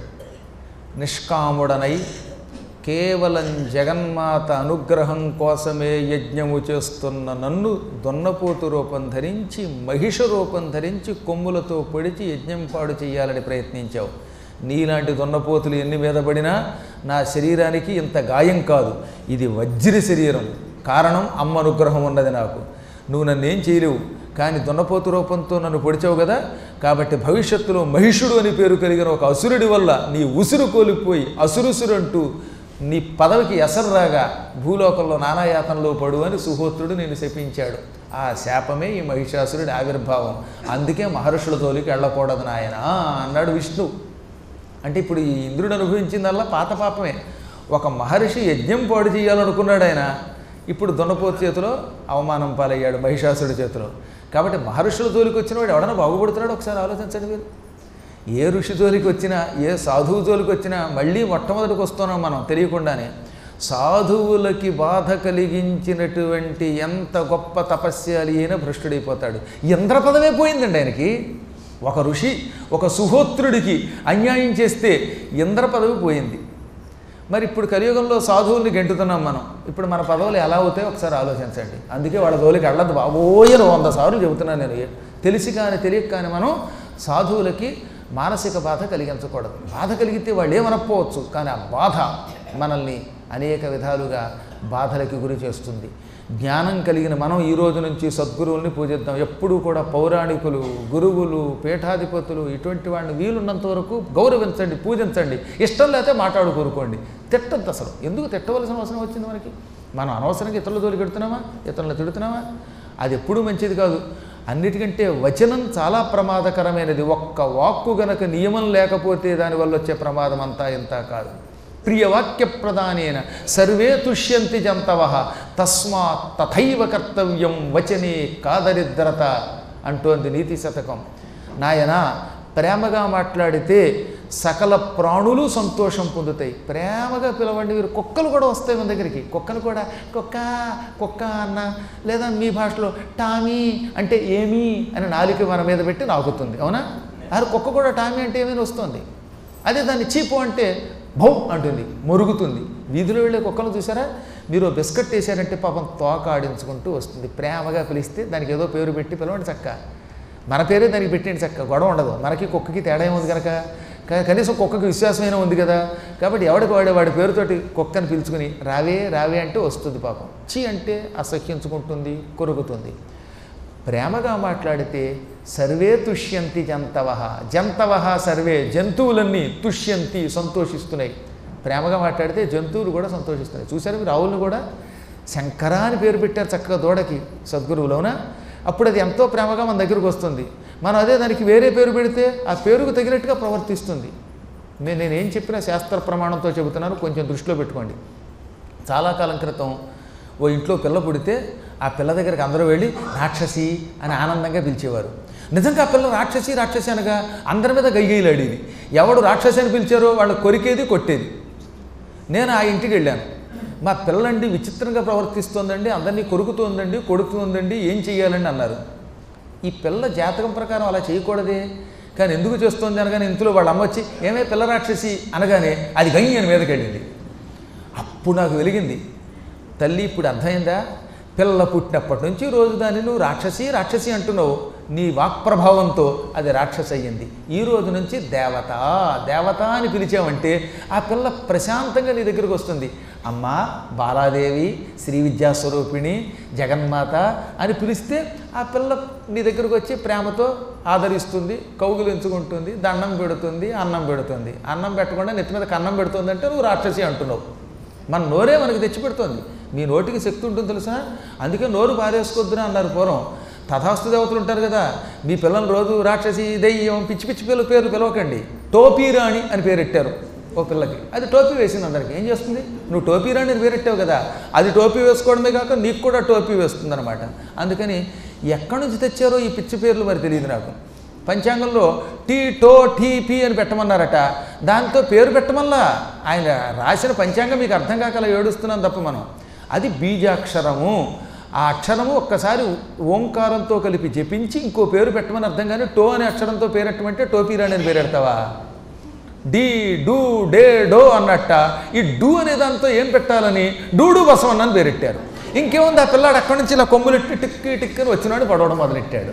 నిష్కాముడనై కేవలం జగన్మాత అనుగ్రహం కోసమే యజ్ఞము చేస్తున్న నన్ను దొన్నపోతు రూపం ధరించి మహిష రూపం ధరించి కొమ్ములతో పొడిచి యజ్ఞం పాడు చేయాలని ప్రయత్నించావు. నీలాంటి దొన్నపోతులు ఎన్ని మీద పడినా నా శరీరానికి ఇంత గాయం కాదు. ఇది వజ్ర శరీరం. కారణం అమ్మ అనుగ్రహం ఉన్నది నాకు. నువ్వు నన్నేం చేయలేవు. కానీ దొన్నపోతు రూపంతో నన్ను పొడిచావు కదా, కాబట్టి భవిష్యత్తులో మహిషుడు అని పేరు కలిగిన ఒక అసురుడి వల్ల నీ ఉసురు కోల్పోయి అసురుసురు అంటూ నీ పదవికి ఎసరు రాగా భూలోకంలో నానాయాతనలో పడు అని సుహోత్రుడు నేను శపించాడు. ఆ శాపమే ఈ మహిషాసురుడి ఆవిర్భావం. అందుకే మహర్షుల తోలికి వెళ్ళకూడదు నాయన అన్నాడు విష్ణు. అంటే ఇప్పుడు ఈ ఇంద్రుడు అనుభవించిందల్లా పాత పాపమే. ఒక మహర్షి యజ్ఞం పాడు చేయాలనుకున్నాడు ఆయన, ఇప్పుడు దున్నపోతు చేతిలో అవమానం పాలయ్యాడు మహిషాసుడి చేతిలో. కాబట్టి మహర్షుల జోలికి వచ్చిన వాడు ఎవడన్నా బాగుపడుతున్నాడు ఒకసారి ఆలోచించండి మీరు. ఏ ఋషి జోలికి వచ్చినా ఏ సాధువు జోలికి వచ్చినా మళ్ళీ మొట్టమొదటికి వస్తున్నాం మనం తెలియకుండానే. సాధువులకి బాధ కలిగించినటువంటి ఎంత గొప్ప తపస్యాలి అయినా భ్రష్టుడైపోతాడు. ఇంద్ర పదవే పోయిందండి ఆయనకి. ఒక ఋషి ఒక సుహోత్రుడికి అన్యాయం చేస్తే ఇంద్ర పదవి పోయింది. మరి ఇప్పుడు కలియుగంలో సాధువుల్ని గెంటుతున్నాం మనం. ఇప్పుడు మన పదవులు ఎలా అవుతాయో ఒకసారి ఆలోచించండి. అందుకే వాళ్ళ జోలికి వెళ్ళదు బాబోయే వంద సార్లు చెబుతున్నాను నేను. తెలిసి కానీ తెలియక కానీ మనం సాధువులకి మానసిక బాధ కలిగించకూడదు. బాధ కలిగితే వాళ్ళు ఏమనకపోవచ్చు, కానీ ఆ బాధ మనల్ని అనేక విధాలుగా బాధలకి గురి చేస్తుంది. జ్ఞానం కలిగిన మనం ఈ రోజు నుంచి సద్గురువుల్ని పూజిద్దాం. ఎప్పుడూ కూడా పౌరాణికులు, గురువులు, పీఠాధిపతులు ఇటువంటి వాడిని వీలున్నంత వరకు గౌరవించండి, పూజించండి. ఇష్టం లేకపోతే మాట్లాడు కోరుకోండి. తిట్టద్దు అసలు. ఎందుకు తిట్టవలసిన అవసరం వచ్చింది మనకి? మనం అనవసరంగా ఇతరుల జోలికి పెడుతున్నామా, ఇతరులను తిడుతున్నామా? అది ఎప్పుడూ మంచిది కాదు. అన్నిటికంటే వచనం చాలా ప్రమాదకరమైనది. ఒక్క వాక్కు గనక నియమం లేకపోతే దానివల్ల వచ్చే ప్రమాదం అంతా ఇంత కాదు. ప్రియవాక్య ప్రధానేన సర్వే తుష్యంతి జంతవః తస్మాత్ తథైవ కర్తవ్యం వచనే కాదరిద్రత అంటోంది నీతి శతకం. నాయన ప్రేమగా మాట్లాడితే సకల ప్రాణులు సంతోషం పొందుతాయి. ప్రేమగా పిలవండి. మీరు కుక్కలు కూడా వస్తాయి మన దగ్గరికి. కుక్కలు కూడా కుక్క కుక్క అన్న, లేదా మీ భాషలో టామీ అంటే ఏమీ అని నాలుక మన మీద పెట్టి నాకుతుంది. అవునా? అది కుక్క కూడా టామీ అంటే ఏమైనా వస్తుంది. అదే దాన్ని చీపు అంటే భౌ అంటుంది, మొరుగుతుంది. వీధిలో వెళ్ళే కుక్కలు చూసారా? మీరు బిస్కెట్ వేసారంటే పాపం తోక ఆడించుకుంటూ వస్తుంది. ప్రేమగా పిలిస్తే దానికి ఏదో పేరు పెట్టి పిలవండి చక్క. మన పేరే దానికి పెట్టండి చక్క, గొడవ ఉండదు. మనకి కుక్కకి తేడా ఏముంది కనుక, కనీసం కుక్కకి విశ్వాసమైన ఉంది కదా. కాబట్టి ఎవడికి వాడే వాడి పేరుతోటి కుక్కని పిలుచుకుని రావే రావే అంటే వస్తుంది. పాపం చీ అంటే అసహ్యించుకుంటుంది, కొరుకుతుంది. ప్రేమగా మాట్లాడితే సర్వే తుష్యంతి జంతవః. జంతవః సర్వే, జంతువులన్నీ తుష్యంతి సంతోషిస్తున్నాయి. ప్రేమగా మాట్లాడితే జంతువులు కూడా సంతోషిస్తున్నాయి. చూసారు మీరు? ఆవులను కూడా శంకర అని పేరు పెట్టారు చక్కగా దూడకి సద్గురువులవునా. అప్పుడు అది ఎంతో ప్రేమగా మన దగ్గరకు వస్తుంది. మనం అదే దానికి వేరే పేరు పెడితే ఆ పేరుకు తగినట్టుగా ప్రవర్తిస్తుంది. నేను నేనేం చెప్పినా శాస్త్ర ప్రమాణంతో చెబుతున్నాను, కొంచెం దృష్టిలో పెట్టుకోండి. చాలా కాలం క్రితం ఓ ఇంట్లో పిల్ల పుడితే ఆ పిల్ల దగ్గరికి అందరూ వెళ్ళి రాక్షసి అని ఆనందంగా పిలిచేవారు. నిజంగా ఆ పిల్ల రాక్షసి రాక్షసి అనగా అందరి మీద గయ్యేలాడేది. ఎవడు రాక్షసి అని పిలిచారో వాళ్ళు కొరికేది, కొట్టేది. నేను ఆ ఇంటికి వెళ్ళాను. మా పిల్లండి విచిత్రంగా ప్రవర్తిస్తోందండి, అందరినీ కొరుకుతోందండి, కొడుతుందండి, ఏం చెయ్యాలండి అన్నారు. ఈ పిల్ల జాతకం ప్రకారం అలా చేయకూడదే, కానీ ఎందుకు చేస్తోంది అనగానే ఇంట్లో వాళ్ళ అమ్మ వచ్చి ఏమే పిల్ల రాక్షసి అనగానే అది గయ్యి అని మీదకి వెళ్ళింది. అప్పుడు నాకు వెలిగింది. తల్లి ఇప్పుడు అర్థమైందా? పిల్ల పుట్టినప్పటి నుంచి రోజు దాన్ని నువ్వు రాక్షసి రాక్షసి అంటున్నావు. నీ వాక్ప్రభావంతో అది రాక్షసి అయ్యింది. ఈ రోజు నుంచి దేవత దేవత అని పిలిచావంటే ఆ పిల్ల ప్రశాంతంగా నీ దగ్గరకు వస్తుంది. అమ్మా బాలాదేవి, శ్రీ విద్యాస్వరూపిణి, జగన్మాత అని పిలిస్తే ఆ పిల్ల నీ దగ్గరకు వచ్చి ప్రేమతో ఆదరిస్తుంది, కౌగులించుకుంటుంది, దండం పెడుతుంది, అన్నం పెడుతుంది. అన్నం పెట్టకుండా నెత్తి మీద కన్నం పెడుతుంది అంటే నువ్వు రాక్షసి అంటున్నావు. మన నోరే మనకి తెచ్చిపెడుతోంది. మీ నోటికి శక్తి ఉంటుంది తెలుసా? అందుకే నోరు పారేసుకోవద్దురా అన్నారు పూర్వం. తథాస్తు దేవతలు ఉంటారు కదా. మీ పిల్లలు రోజు రాక్షసి, దెయ్యం, పిచ్చి పిచ్చి పిల్లల పేర్లు పిలవకండి. టోపీరాణి అని పేరెట్టారు ఓ పిల్లకి. అది టోపీ వేసింది అందరికి. ఏం చేస్తుంది? నువ్వు టోపీరాణి అని పేరెట్టావు కదా, అది టోపీ వేసుకోవడమే కాక నీకు కూడా టోపీ వేస్తుంది అనమాట. అందుకని ఎక్కడి నుంచి తెచ్చారో ఈ పిచ్చి పేర్లు మరి తెలియదు నాకు. పంచాంగంలో టీ టో టీ పీ అని పెట్టమన్నారట. దాంతో పేరు పెట్టమల్లా ఆయన రాసిన పంచాంగం మీకు అర్థం కాకలా ఏడుస్తున్నాం తప్ప మనం. అది బీజాక్షరము. ఆ అక్షరము ఒక్కసారి ఓంకారంతో కలిపి జపించి ఇంకో పేరు పెట్టమని అర్థం. కానీ టో అనే అక్షరంతో పేరెట్టమంటే టోపీరాణి అని పేరెడతావా? డీ డూ డే డో అన్నట్ట ఈ డూ అనే దాంతో ఏం పెట్టాలని డూడు బసవన్న అని పేరెట్టారు. ఇంకేముంది, ఆ పిల్లాడు అక్కడి నుంచి ఇలా కొమ్ములెట్టి టిక్కి టిక్కని వచ్చినాడు పడవడం మొదలెట్టాడు.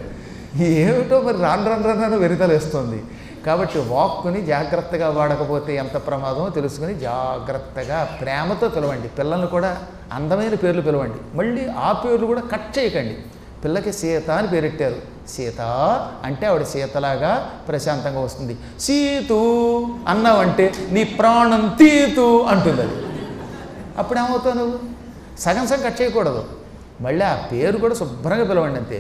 ఏమిటో మరి రాను రాను రాను వెరితలేస్తుంది. కాబట్టి వాక్కుని జాగ్రత్తగా వాడకపోతే ఎంత ప్రమాదమో తెలుసుకుని జాగ్రత్తగా ప్రేమతో పిలవండి. పిల్లల్ని కూడా అందమైన పేర్లు పిలవండి. మళ్ళీ ఆ పేర్లు కూడా కట్ చేయకండి. పిల్లకి సీత అని పేరెట్టారు. సీత అంటే ఆవిడ సీతలాగా ప్రశాంతంగా వస్తుంది. సీతు అన్నావంటే నీ ప్రాణం తీతు అంటుంది అది. అప్పుడు ఏమవుతావు నువ్వు? సగం సగం కట్ చేయకూడదు. మళ్ళీ ఆ పేరు కూడా శుభ్రంగా పిలవండి అంతే.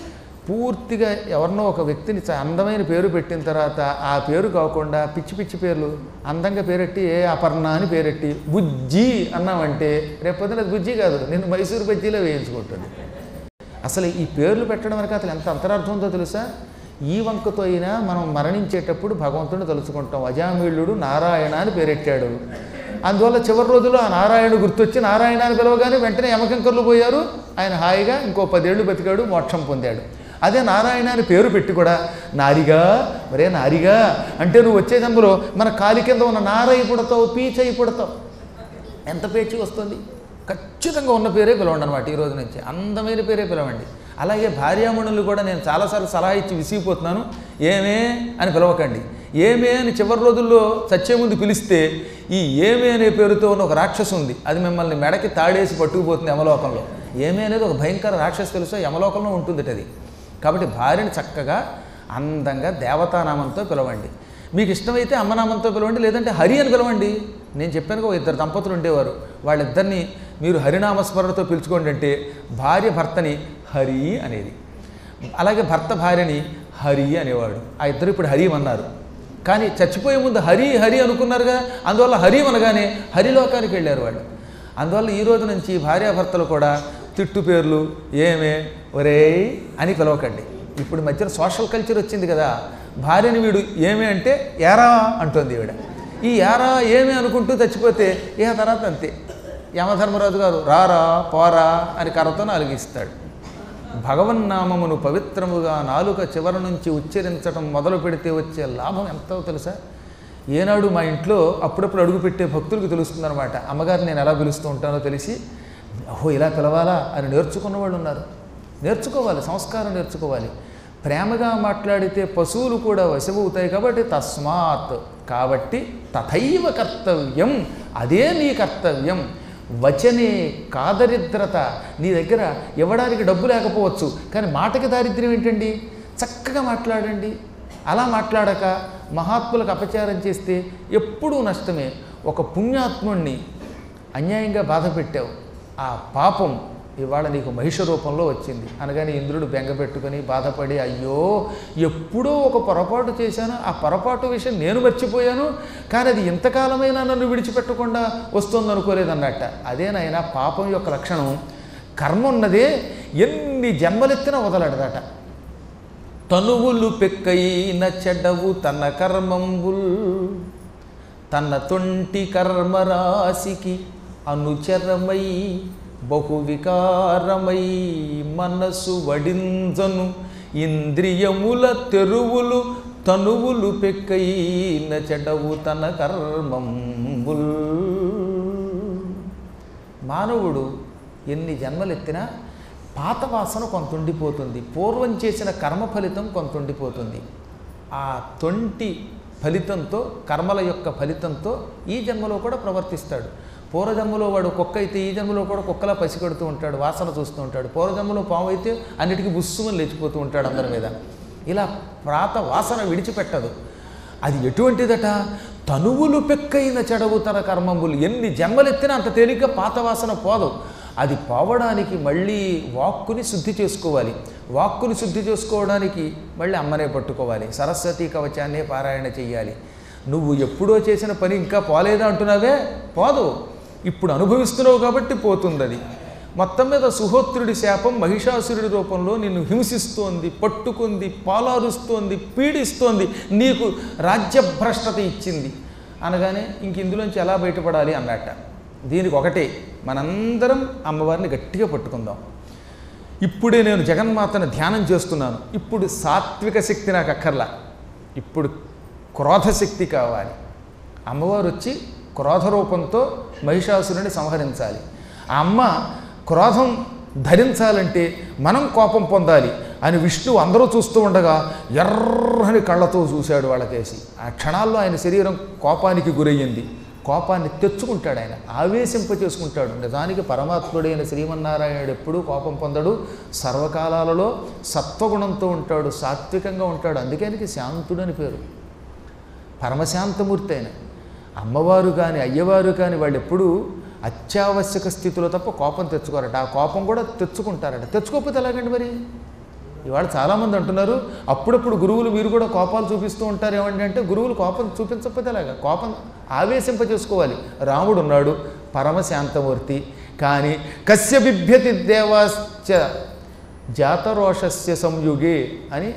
పూర్తిగా ఎవరినో ఒక వ్యక్తిని అందమైన పేరు పెట్టిన తర్వాత ఆ పేరు కాకుండా పిచ్చి పిచ్చి పేర్లు అందంగా పేరెట్టి ఏ అపర్ణ అని పేరెట్టి బుజ్జి అన్నామంటే రేపొద్దున అది బుజ్జి కాదు, నేను మైసూరు బజ్జీలో వేయించుకుంటుంది. అసలు ఈ పేర్లు పెట్టడం వరకు అసలు ఎంత అంతరార్థం ఉందో తెలుసా? ఈ వంకతో అయినా మనం మరణించేటప్పుడు భగవంతుడిని తలుచుకుంటాం. అజామీళుడు నారాయణ అని పేరెట్టాడు. అందువల్ల చివరి రోజుల్లో ఆ నారాయణుడు గుర్తొచ్చి నారాయణ అని పిలవగానే వెంటనే యమకంకర్లు పోయారు. ఆయన హాయిగా ఇంకో పదేళ్లు బతికాడు, మోక్షం పొందాడు. అదే నారాయణ అని పేరు పెట్టి కూడా నారిగా మరే నారిగా అంటే నువ్వు వచ్చే జన్మలో మన కాలి కింద ఉన్న నారై పుడతావు, పీచయి పుడతావు. ఎంత పేచి వస్తుంది? ఖచ్చితంగా ఉన్న పేరే పిలవండి అనమాట. ఈ రోజు నుంచి అందమైన పేరే పిలవండి. అలాగే భార్యామణులు కూడా నేను చాలాసార్లు సలహా ఇచ్చి విసిగిపోతున్నాను. ఏమే అని పిలవకండి. ఏమే అని చివరి రోజుల్లో చచ్చే ముందు పిలిస్తే ఈ ఏమే అనే పేరుతో ఉన్న ఒక రాక్షసు ఉంది. అది మిమ్మల్ని మెడకి తాడేసి పట్టుకుపోతుంది యమలోకంలో. ఏమే అనేది ఒక భయంకర రాక్షసు తెలుసో, యమలోకంలో ఉంటుంది అది. కాబట్టి భార్యని చక్కగా అందంగా దేవతానామంతో పిలవండి. మీకు ఇష్టమైతే అమ్మనామంతో పిలవండి, లేదంటే హరి అని పిలవండి. నేను చెప్పాను, ఇద్దరు దంపతులు ఉండేవారు. వాళ్ళిద్దరిని మీరు హరినామస్మరణతో పిలుచుకోండి అంటే భార్య భర్తని హరి అనేది, అలాగే భర్త భార్యని హరి అనేవాడు. ఆ ఇద్దరు ఇప్పుడు హరి అన్నారు. కానీ చచ్చిపోయే ముందు హరి హరి అనుకున్నారుగా, అందువల్ల హరి అనగానే హరిలోకానికి వెళ్ళారు వాళ్ళు. అందువల్ల ఈ రోజు నుంచి భార్యాభర్తలు కూడా తిట్టు పేర్లు ఏమే ఒరే అని పిలవకండి. ఇప్పుడు మధ్యన సోషల్ కల్చర్ వచ్చింది కదా, భార్యని వీడు ఏమే అంటే ఏరా అంటుంది ఈవిడ. ఈ ఏరా ఏమే అనుకుంటూ చచ్చిపోతే ఏ తర్వాత అంతే. యమధర్మరాజు గారు రారా పోరా అని కర్రతో నాలుగిస్తాడు. భగవన్నామమును పవిత్రముగా నాలుక చివరి నుంచి ఉచ్చరించడం మొదలు పెడితే వచ్చే లాభం ఎంతో తెలుసా? ఏనాడు మా ఇంట్లో అప్పుడప్పుడు అడుగుపెట్టే భక్తులకు తెలుస్తుందన్నమాట. అమ్మగారిని నేను ఎలా పిలుస్తూ ఉంటానో తెలిసి, ఓహో ఇలా పిలవాలా అని నేర్చుకున్న వాళ్ళు ఉన్నారు. నేర్చుకోవాలి, సంస్కారం నేర్చుకోవాలి. ప్రేమగా మాట్లాడితే పశువులు కూడా వశమవుతాయి. కాబట్టి తస్మాత్ కాబట్టి తథైవ కర్తవ్యం, అదే నీ కర్తవ్యం. వచనే కాదరిద్రత. నీ దగ్గర ఇవ్వడానికి డబ్బు లేకపోవచ్చు, కానీ మాటకి దారిద్ర్యం ఏంటండి? చక్కగా మాట్లాడండి. అలా మాట్లాడక మహాత్ములకు అపచారం చేస్తే ఎప్పుడూ నష్టమే. ఒక పుణ్యాత్ముణ్ణి అన్యాయంగా బాధ పెట్టావు, ఆ పాపం ఇవాళ నీకు మహిష రూపంలో వచ్చింది అనగానే ఇంద్రుడు బెంగ పెట్టుకొని బాధపడి, అయ్యో ఎప్పుడో ఒక పొరపాటు చేశాను, ఆ పొరపాటు విషయం నేను మర్చిపోయాను, కానీ అది ఇంతకాలమైనా నన్ను విడిచిపెట్టకుండా వస్తుంది అనుకోలేదన్నట్ట. అదేనైనా పాపం యొక్క లక్షణం. కర్మ ఉన్నదే ఎన్ని జన్మలెత్తినా వదలడదట. తనువులు పెక్కైన చెడ్డవు తన కర్మంబుల్, తన తొంటి కర్మరాశికి అనుచరమై బహువికారమై మనసు వడింజను ఇంద్రియముల తెరువులు, తనువులు పెక్కైన చెడవు తన కర్మంబుల్. మానవుడు ఎన్ని జన్మలెత్తినా పాత వాసన కొంత ఉండిపోతుంది, పూర్వం చేసిన కర్మ ఫలితం కొంత ఉండిపోతుంది. ఆ తొంటి ఫలితంతో, కర్మల యొక్క ఫలితంతో ఈ జన్మలో కూడా ప్రవర్తిస్తాడు. పూర్వజన్మలో వాడు కుక్క అయితే ఈ జన్మలో కూడా కుక్కలా పసిగడుతూ ఉంటాడు, వాసన చూస్తూ ఉంటాడు. పూర్వజన్మలో పాము అయితే అన్నిటికీ బుస్సుమని లేచిపోతూ ఉంటాడు అందరి మీద. ఇలా ప్రాత వాసన విడిచిపెట్టదు. అది ఎటువంటిదట? తనువులు పెక్కైన చెడవు తన కర్మములు. ఎన్ని జన్మలెత్తినా అంత తేలిక పాత వాసన పోదు. అది పోవడానికి మళ్ళీ వాక్కుని శుద్ధి చేసుకోవాలి. వాక్కుని శుద్ధి చేసుకోవడానికి మళ్ళీ అమ్మనే పట్టుకోవాలి, సరస్వతీ కవచాన్నే పారాయణ చెయ్యాలి. నువ్వు ఎప్పుడో చేసిన పని ఇంకా పోలేదా అంటున్నావే, పోదు. ఇప్పుడు అనుభవిస్తున్నావు కాబట్టి పోతుంది అది. మొత్తం మీద సుహోత్రుడి శాపం మహిషాసురుడి రూపంలో నిన్ను హింసిస్తోంది, పట్టుకుంది, పాలారుస్తోంది, పీడిస్తోంది, నీకు రాజ్యభ్రష్టత ఇచ్చింది అనగానే ఇంక ఇందులోంచి ఎలా బయటపడాలి అన్నట్ట. దీనికి ఒకటే, మనందరం అమ్మవారిని గట్టిగా పట్టుకుందాం. ఇప్పుడే నేను జగన్మాతను ధ్యానం చేస్తున్నాను, ఇప్పుడు సాత్విక శక్తి నాకు అక్కర్లా, ఇప్పుడు క్రోధశక్తి కావాలి. అమ్మవారు వచ్చి క్రోధ రూపంతో మహిషాసురుని సంహరించాలి. ఆ అమ్మ క్రోధం ధరించాలంటే మనం కోపం పొందాలి అని విష్ణువు అందరూ చూస్తూ ఉండగా ఎర్రని కళ్ళతో చూశాడు వాళ్ళకేసి. ఆ క్షణాల్లో ఆయన శరీరం కోపానికి గురయ్యింది. కోపాన్ని తెచ్చుకుంటాడు, ఆయన ఆవేశింప చేసుకుంటాడు. నిజానికి పరమాత్ముడైన శ్రీమన్నారాయణుడు ఎప్పుడూ కోపం పొందడు, సర్వకాలాలలో సత్వగుణంతో ఉంటాడు, సాత్వికంగా ఉంటాడు. అందుకే ఆయనకి శాంతుడు అని పేరు. పరమశాంతమూర్తి ఆయన. అమ్మవారు కానీ అయ్యవారు కానీ వాళ్ళు ఎప్పుడూ అత్యావశ్యక స్థితిలో తప్ప కోపం తెచ్చుకోరట. ఆ కోపం కూడా తెచ్చుకుంటారట. తెచ్చుకోకపోతే ఎలాగండి మరి? ఇవాళ చాలామంది అంటున్నారు అప్పుడప్పుడు గురువులు మీరు కూడా కోపాలు చూపిస్తూ ఉంటారు. ఏమండి అంటే గురువులు కోపం చూపించకపోతే ఎలాగా? కోపం ఆవేశింప చేసుకోవాలి. రాముడు ఉన్నాడు పరమశాంతమూర్తి, కానీ కస్య బిభ్యతి దేవాశ్చ జాతరోషస్య సంయుగే అని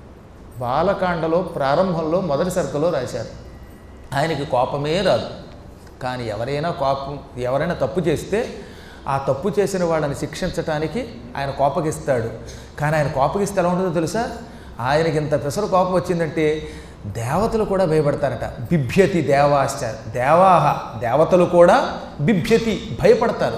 బాలకాండలో ప్రారంభంలో మొదటి సర్కలో రాశారు. ఆయనకి కోపమే రాదు. కానీ ఎవరైనా కోపం ఎవరైనా తప్పు చేస్తే ఆ తప్పు చేసిన వాళ్ళని శిక్షించటానికి ఆయన కోపగిస్తాడు. కానీ ఆయన కోపగిస్తే ఎలా ఉంటుందో తెలుసా? ఆయనకి ఇంత పెసరు కోపం వచ్చిందంటే దేవతలు కూడా భయపడతారట. బిభ్యతి దేవాశ్చ, దేవాహ దేవతలు కూడా బిభ్యతి భయపడతారు.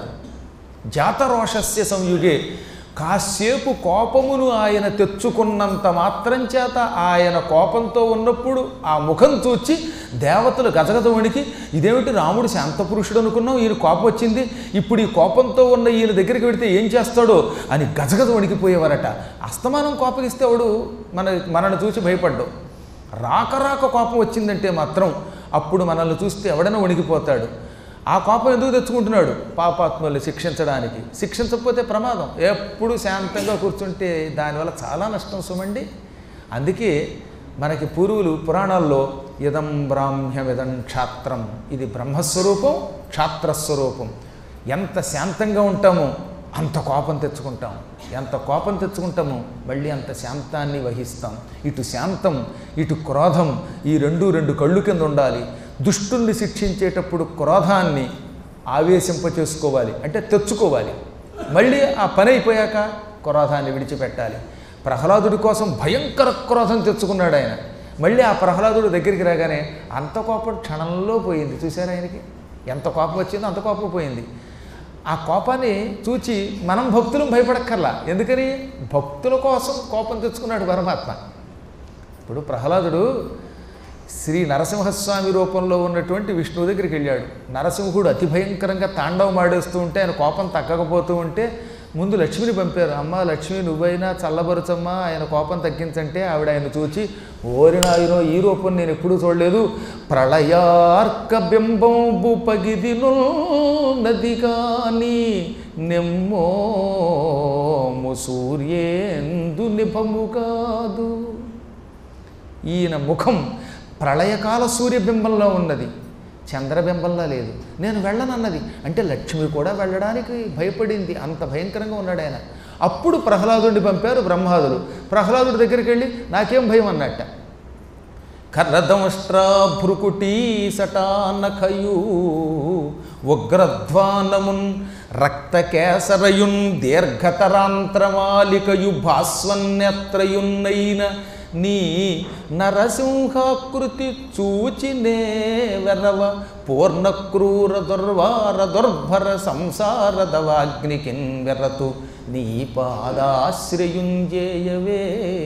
జాతరోషస్య సంయుగే, కాసేపు కోపమును ఆయన తెచ్చుకున్నంత మాత్రం చేత ఆయన కోపంతో ఉన్నప్పుడు ఆ ముఖం చూచి దేవతలు గజగజ వణికి, ఇదేమిటి రాముడు శాంతపురుషుడు అనుకున్నాం, ఈయన కోపం వచ్చింది, ఇప్పుడు ఈ కోపంతో ఉన్న ఈయన దగ్గరికి వెళితే ఏం చేస్తాడో అని గజగజ వణికిపోయేవారట. అస్తమానం కోపగిస్తే వాడు మన మనల్ని చూసి భయపడ్డావు. రాక రాక కోపం వచ్చిందంటే మాత్రం అప్పుడు మనల్ని చూస్తే ఎవడైనా వణికిపోతాడు. ఆ కోపం ఎందుకు తెచ్చుకుంటున్నాడు? పాపాత్మల్ని శిక్షించడానికి. శిక్షించకపోతే ప్రమాదం. ఎప్పుడు శాంతంగా కూర్చుంటే దానివల్ల చాలా నష్టం సుమండి. అందుకే మనకి పూర్వులు పురాణాల్లో ఇదం బ్రాహ్మ్యమిదం క్షాత్రం, ఇది బ్రహ్మస్వరూపం, క్షాత్రస్వరూపం. ఎంత శాంతంగా ఉంటామో అంత కోపం తెచ్చుకుంటాం. ఎంత కోపం తెచ్చుకుంటామో మళ్ళీ అంత శాంతాన్ని వహిస్తాం. ఇటు శాంతం, ఇటు క్రోధం, ఈ రెండు రెండు కళ్ళు కింద ఉండాలి. దుష్టుల్ని శిక్షించేటప్పుడు క్రోధాన్ని ఆవేశింప చేసుకోవాలి, అంటే తెచ్చుకోవాలి. మళ్ళీ ఆ పని అయిపోయాక క్రోధాన్ని విడిచిపెట్టాలి. ప్రహ్లాదుడి కోసం భయంకర క్రోధం తెచ్చుకున్నాడు ఆయన. మళ్ళీ ఆ ప్రహ్లాదుడు దగ్గరికి రాగానే అంత కోపం క్షణంలో పోయింది. చూశారు ఆయనకి ఎంత కోపం వచ్చిందో అంత కోపం పోయింది. ఆ కోపాన్ని చూచి మనం భక్తులు భయపడక్కర్లా. ఎందుకని? భక్తుల కోసం కోపం తెచ్చుకున్నాడు పరమాత్మ. ఇప్పుడు ప్రహ్లాదుడు శ్రీ నరసింహస్వామి రూపంలో ఉన్నటువంటి విష్ణువు దగ్గరికి వెళ్ళాడు. నరసింహుడు అతి భయంకరంగా తాండవం ఆడేస్తూ ఉంటే ఆయన కోపం తగ్గకపోతూ ఉంటే ముందు లక్ష్మిని పంపారు. అమ్మ లక్ష్మి, నువ్వైనా చల్లబరుచమ్మా, ఆయన కోపం తగ్గించంటే ఆవిడ ఆయన చూచి, ఓరినాయనో ఈ రూపం నేను ఎప్పుడూ చూడలేదు, ప్రళయార్క బింబంబు పగిదిను నది కాని నెమ్మోము సూర్యేందు నిభము కాదు. ఈయన ముఖం ప్రళయకాల సూర్యబింబంలో ఉన్నది, చంద్రబింబంలా లేదు. నేను వెళ్ళనన్నది అంటే లక్ష్మి కూడా వెళ్ళడానికి భయపడింది. అంత భయంకరంగా ఉన్నాడు ఆయన. అప్పుడు ప్రహ్లాదుడిని పంపారు బ్రహ్మాదులు. ప్రహ్లాదుడి దగ్గరికి వెళ్ళి నాకేం భయం అన్నట్ట. కర్రదంష్ట్రా భ్రుకుటీ సటానఖయూ ఉగ్రధ్వానమున్ రక్తకేసరయున్ దీర్ఘతరాంత్రమాలికయు భాస్వన్యత్రయున్నైన నీ నరసింహాకృతి చూచినే వెరవ పూర్ణక్రూర దుర్వార దుర్భర సంసారదవాగ్నికిన్ వెరతు నీ పాదాశ్రయుంజేయవే.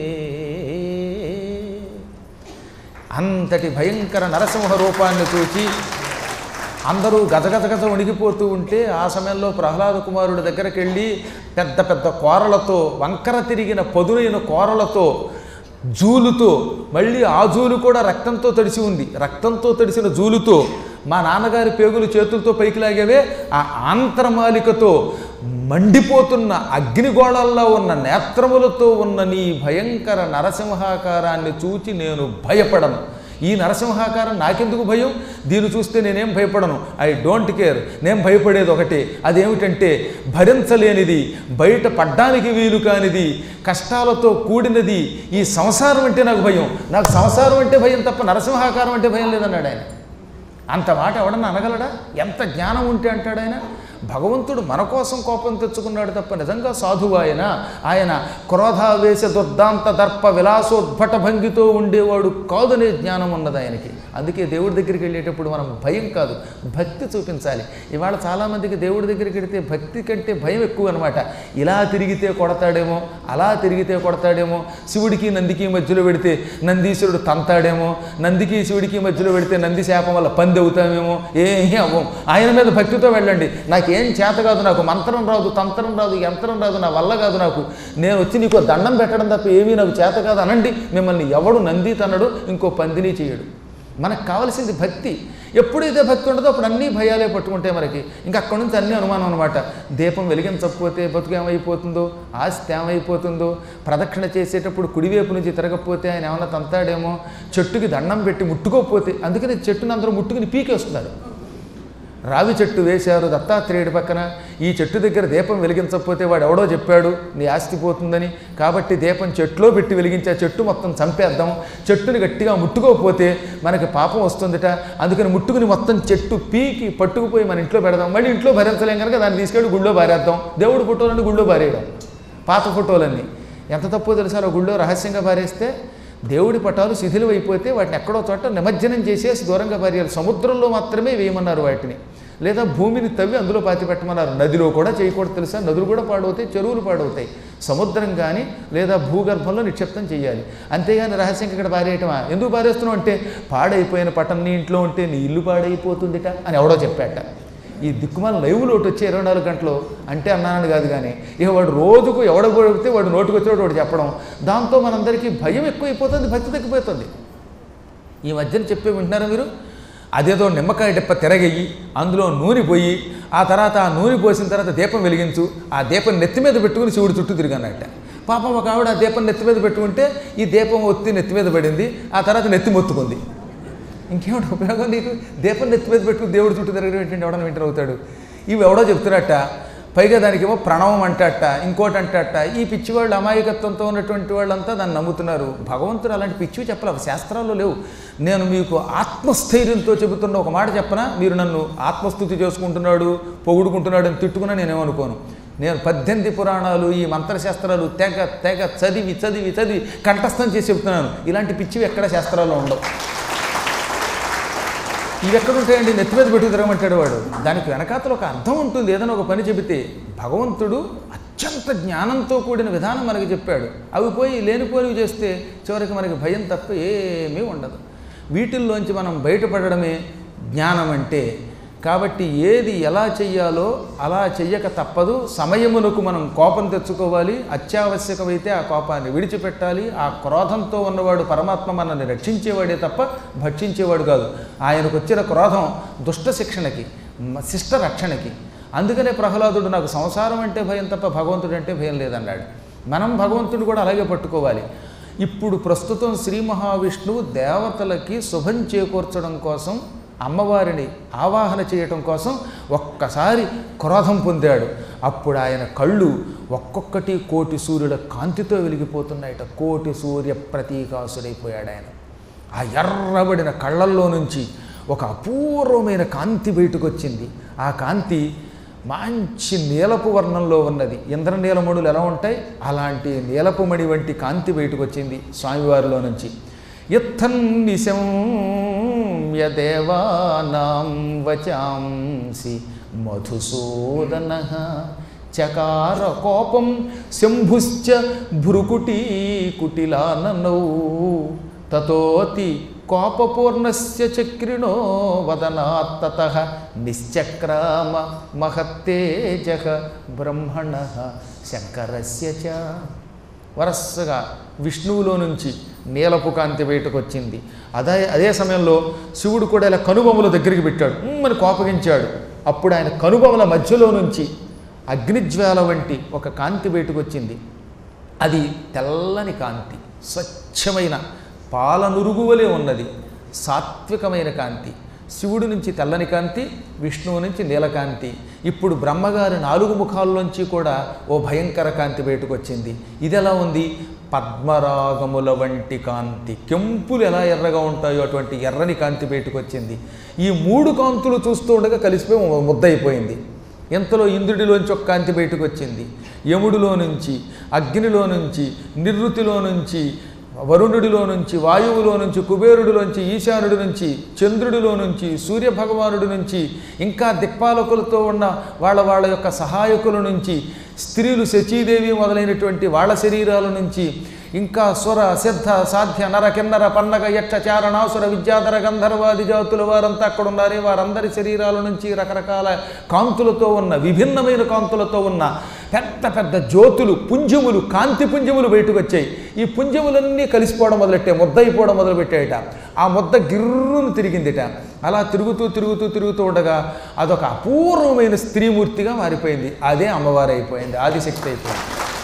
అంతటి భయంకర నరసింహ రూపాన్ని చూచి అందరూ గజగజగజ వణిగిపోతూ ఉంటే ఆ సమయంలో ప్రహ్లాద కుమారుడి దగ్గరికి వెళ్ళి పెద్ద పెద్ద కోరలతో, వంకర తిరిగిన పదునైన కోరలతో, జూలుతో, మళ్ళీ ఆ జూలు కూడా రక్తంతో తడిసి ఉంది, రక్తంతో తడిసిన జూలుతో మా నాన్నగారి పేగులు చేతులతో పైకి లాగేవే ఆ ఆంతరమాలికతో మండిపోతున్న అగ్నిగోళాల్లో ఉన్న నేత్రములతో ఉన్న నీ భయంకర నరసింహాకారాన్ని చూచి నేను భయపడను. ఈ నరసింహాకారం నాకెందుకు భయం? దీన్ని చూస్తే నేనేం భయపడను. I don't care. నేను భయపడేది ఒకటే, అదేమిటంటే భరించలేనిది, బయట పడ్డానికి వీలు కానిది, కష్టాలతో కూడినది ఈ సంసారం అంటే నాకు భయం. నాకు సంసారం అంటే భయం తప్ప నరసింహాకారం అంటే భయం లేదన్నాడు ఆయన. అంత మాట ఎవడన్నా అనగలడా? ఎంత జ్ఞానం ఉంటే అంటాడు ఆయన. భగవంతుడు మన కోసం కోపం తెచ్చుకున్నాడు తప్ప నిజంగా సాధువు ఆయన ఆయన క్రోధావేశ దుర్దాంత దర్ప విలాసోద్భట భంగితో ఉండేవాడు కాదనే జ్ఞానం ఉన్నది ఆయనకి. అందుకే దేవుడి దగ్గరికి వెళ్ళేటప్పుడు మనం భయం కాదు భక్తి చూపించాలి. ఇవాళ చాలామందికి దేవుడి దగ్గరికి వెళితే భక్తి కంటే భయం ఎక్కువ అనమాట. ఇలా తిరిగితే కొడతాడేమో, అలా తిరిగితే కొడతాడేమో, శివుడికి నందికి మధ్యలో పెడితే నందీశ్వరుడు తంతాడేమో, నందికి శివుడికి మధ్యలో పెడితే నంది శాపం వల్ల పంది అవుతామేమో, ఏమీ అవ్వం. ఆయన మీద భక్తితో వెళ్ళండి. నాకేం చేత కాదు, నాకు మంత్రం రాదు, తంత్రం రాదు, యంత్రం రాదు, నా వల్ల కాదు, నాకు నేను వచ్చి నీకు దండం పెట్టడం తప్ప ఏమీ నాకు చేత కాదు అనండి. మిమ్మల్ని ఎవడు నంది తనడు, ఇంకో పందిని చేయడు. మనకు కావలసింది భక్తి. ఎప్పుడైతే భక్తి ఉండదో అప్పుడు అన్నీ భయాలే పట్టుకుంటే మనకి. ఇంకా అక్కడి నుంచి అన్నీ అనుమానం అనమాట. దీపం వెలిగించకపోతే బతుకు ఏమైపోతుందో, ఆస్తి ఏమైపోతుందో, ప్రదక్షిణ చేసేటప్పుడు కుడివైపు నుంచి తిరగకపోతే ఆయన ఏమన్నా తంతాడేమో, చెట్టుకి దండం పెట్టి ముట్టుకోకపోతే, అందుకని చెట్టుని అందరూ ముట్టుకుని పీకేస్తున్నారు. రావి చెట్టు వేశారు దత్తాత్రేయుడి పక్కన. ఈ చెట్టు దగ్గర దీపం వెలిగించకపోతే వాడు ఎవడో చెప్పాడు నీ ఆస్తి పోతుందని, కాబట్టి దీపం చెట్టులో పెట్టి వెలిగించే చెట్టు మొత్తం చంపేద్దాం, చెట్టుని గట్టిగా ముట్టుకోకపోతే మనకి పాపం వస్తుందిట, అందుకని ముట్టుకుని మొత్తం చెట్టు పీకి పట్టుకుపోయి మన ఇంట్లో పెడదాం, మళ్ళీ ఇంట్లో భరించలేం కనుక దాన్ని తీసుకెళ్ళి గుళ్ళో బారేద్దాం. దేవుడి ఫోటోలన్నీ గుళ్ళో బారేయడం, పాత ఫోటోలన్నీ ఎంత తప్పో తెలుసా. గుళ్ళో రహస్యంగా బారేస్తే దేవుడి పటాలు శిథిలం అయిపోతే వాటిని ఎక్కడో చోట నిమజ్జనం చేసేసి దూరంగా పారేయాలి. సముద్రంలో మాత్రమే వేయమన్నారు వాటిని, లేదా భూమిని తవ్వి అందులో పాతి పెట్టమన్నారు. నదిలో కూడా చేయకూడదు తెలుసా. నదులు కూడా పాడవుతాయి, చెరువులు పాడవుతాయి. సముద్రం కానీ లేదా భూగర్భంలో నిక్షిప్తం చేయాలి. అంతేగాని రహస్యంగా ఇక్కడ పారేయటమా? ఎందుకు పారేస్తున్నావు అంటే, పాడైపోయిన పటం నీ ఇంట్లో ఉంటే నీ ఇల్లు పాడైపోతుందిట అని ఎవడో చెప్పాట. ఈ దిక్కుమాల లైవ్లో ఒకటి వచ్చి ఇరవై నాలుగు గంటలు అంటే అన్నానని కాదు, కానీ ఇక వాడు రోజుకు ఎవడ పడితే వాడు నోటుకు వచ్చేవాడు వాడు చెప్పడం, దాంతో మనందరికీ భయం ఎక్కువైపోతుంది, భక్తి తగ్గిపోతుంది. ఈ మధ్యన చెప్పే వింటున్నారా మీరు? అదేదో నిమ్మకాయ డిప్ప తిరగయ్యి అందులో నూనె పోయి ఆ తర్వాత ఆ నూనె పోసిన తర్వాత దీపం వెలిగించు, ఆ దీపం నెత్తి మీద పెట్టుకుని శివుడు చుట్టూ తిరిగానట. పాపం ఒక ఆవిడ ఆ దీపం నెత్తి మీద పెట్టుకుంటే ఈ దీపం ఒత్తి నెత్తి మీద పడింది, ఆ తర్వాత నెత్తి మొత్తుకుంది. ఇంకేమిటి ఉపయోగం నీకు? దీపం నెత్తి మీద పెట్టుకుని దేవుడు చుట్టూ తిరగడం ఏంటంటే ఎవడన్నా వింటర్ అవుతాడు. ఇవి ఎవడో చెప్తున్నట్ట, పైగా దానికేమో ప్రణవం అంటట, ఇంకోటి అంటట. ఈ పిచ్చివాళ్ళు అమాయకత్వంతో ఉన్నటువంటి వాళ్ళంతా దాన్ని నమ్ముతున్నారు. భగవంతుడు అలాంటి పిచ్చివి చెప్పలేదు, శాస్త్రాల్లో లేవు. నేను మీకు ఆత్మస్థైర్యంతో చెబుతున్న ఒక మాట చెప్పనా, మీరు నన్ను ఆత్మస్థుతి చేసుకుంటున్నాడు పొగుడుకుంటున్నాడు అని తిట్టుకున్నా నేనేమనుకోను. నేను పద్దెనిమిది పురాణాలు ఈ మంత్రశాస్త్రాలు తెగ తెగ చదివి చదివి చదివి కంఠస్థం చేసి చెబుతున్నాను. ఇలాంటి పిచ్చివి ఎక్కడ శాస్త్రాల్లో ఉండవు. ఇవి ఎక్కడుంటాయండి? నెత్తి మీద పెట్టుకు తిరగమంటాడు వాడు. దానికి వెనకాతలో ఒక అర్థం ఉంటుంది. ఏదైనా ఒక పని చెబితే భగవంతుడు అత్యంత జ్ఞానంతో కూడిన విధానం మనకి చెప్పాడు. అవి పోయి లేనిపోనివి చేస్తే చివరికి మనకి భయం తప్ప ఏమీ ఉండదు. వీటిల్లోంచి మనం బయటపడడమే జ్ఞానం అంటే. కాబట్టి ఏది ఎలా చెయ్యాలో అలా చెయ్యక తప్పదు. సమయమునకు మనం కోపం తెచ్చుకోవాలి, అత్యావశ్యకమైతే ఆ కోపాన్ని విడిచిపెట్టాలి. ఆ క్రోధంతో ఉన్నవాడు పరమాత్మ మనల్ని రక్షించేవాడే తప్ప భక్షించేవాడు కాదు. ఆయనకు వచ్చిన క్రోధం దుష్ట శిక్షణకి, శిష్ట రక్షణకి. అందుకనే ప్రహ్లాదుడు నాకు సంసారం అంటే భయం తప్ప భగవంతుడు అంటే భయం లేదన్నాడు. మనం భగవంతుడు కూడా అలాగే పట్టుకోవాలి. ఇప్పుడు ప్రస్తుతం శ్రీ మహావిష్ణువు దేవతలకి శుభం చేకూర్చడం కోసం, అమ్మవారిని ఆవాహన చేయటం కోసం ఒక్కసారి క్రోధం పొందాడు. అప్పుడు ఆయన కళ్ళు ఒక్కొక్కటి కోటి సూర్యుల కాంతితో వెలిగిపోతున్నాయట. కోటి సూర్య ప్రతీకాసుడైపోయాడు ఆయన. ఆ ఎర్రబడిన కళ్ళల్లో నుంచి ఒక అపూర్వమైన కాంతి బయటకు వచ్చింది. ఆ కాంతి మంచి నీలపు వర్ణంలో ఉన్నది. ఇంద్రనీలమణులు ఎలా ఉంటాయి అలాంటి నీలపు మణి వంటి కాంతి బయటకు వచ్చింది స్వామివారిలో నుంచి. యత్థన్నిశంయ దేవానాం వచాంసి మధుసూదనః చకార కోపం శంభుశ్చ భ్రుకుటీ కుటిలాననౌ తతోతి కోపపూర్ణస్య చక్రిణో వదనాత్తతః నిశ్చక్రామ మహత్తేజః బ్రహ్మణః శంకరస్య చ. వరస్సగా విష్ణువులో నుంచి నీలపు కాంతి బయటకు వచ్చింది. అదే అదే సమయంలో శివుడు కూడా ఇలా కనుబొమ్మల దగ్గరికి పెట్టాడు, అని కోపగించాడు. అప్పుడు ఆయన కనుబొమ్మల మధ్యలో నుంచి అగ్నిజ్వాల వంటి ఒక కాంతి బయటకు వచ్చింది. అది తెల్లని కాంతి, స్వచ్ఛమైన పాలనురుగువలే ఉన్నది, సాత్వికమైన కాంతి. శివుడి నుంచి తెల్లని కాంతి, విష్ణువు నుంచి నీలకాంతి. ఇప్పుడు బ్రహ్మగారి నాలుగు ముఖాల్లోంచి కూడా ఓ భయంకర కాంతి బయటకు వచ్చింది. ఇది ఎలా ఉంది? పద్మరాగముల వంటి కాంతి. కెంపులు ఎలా ఎర్రగా ఉంటాయో అటువంటి ఎర్రని కాంతి బయటకు వచ్చింది. ఈ మూడు కాంతులు చూస్తూ ఉండగా కలిసిపోయి ముద్దయిపోయింది. ఇంతలో ఇంద్రుడిలోంచి ఒక కాంతి బయటకు వచ్చింది, యముడిలో నుంచి, అగ్నిలో నుంచి, నిర్వృతిలో నుంచి, వరుణుడిలో నుంచి, వాయువులో నుంచి, కుబేరుడిలోంచి, ఈశానుడి నుంచి, చంద్రుడిలో నుంచి, సూర్యభగవానుడి నుంచి, ఇంకా దిక్పాలకులతో ఉన్న వాళ్ళ వాళ్ళ యొక్క సహాయకుల నుంచి, స్త్రీలు శచీదేవి మొదలైనటువంటి వాళ్ళ శరీరాల నుంచి, ఇంకా స్వర సిద్ధ సాధ్య నర కిన్నర పన్నగ యక్ష చారణాసుర విద్యాధర గంధర్వాది జాతుల వారంతా అక్కడ ఉన్నారే, వారందరి శరీరాల నుంచి రకరకాల కాంతులతో ఉన్న, విభిన్నమైన కాంతులతో ఉన్న పెద్ద పెద్ద జ్యోతులు, పుంజములు, కాంతి పుంజములు బయటకు వచ్చాయి. ఈ పుంజములన్నీ కలిసిపోవడం మొదలెట్టాయి, ముద్ద అయిపోవడం మొదలుపెట్టాయట. ఆ ముద్ద గిర్రును తిరిగిందిట. అలా తిరుగుతూ తిరుగుతూ తిరుగుతూ ఉండగా అదొక అపూర్వమైన స్త్రీమూర్తిగా మారిపోయింది. అదే అమ్మవారు అయిపోయింది, ఆదిశక్తి అయిపోయింది.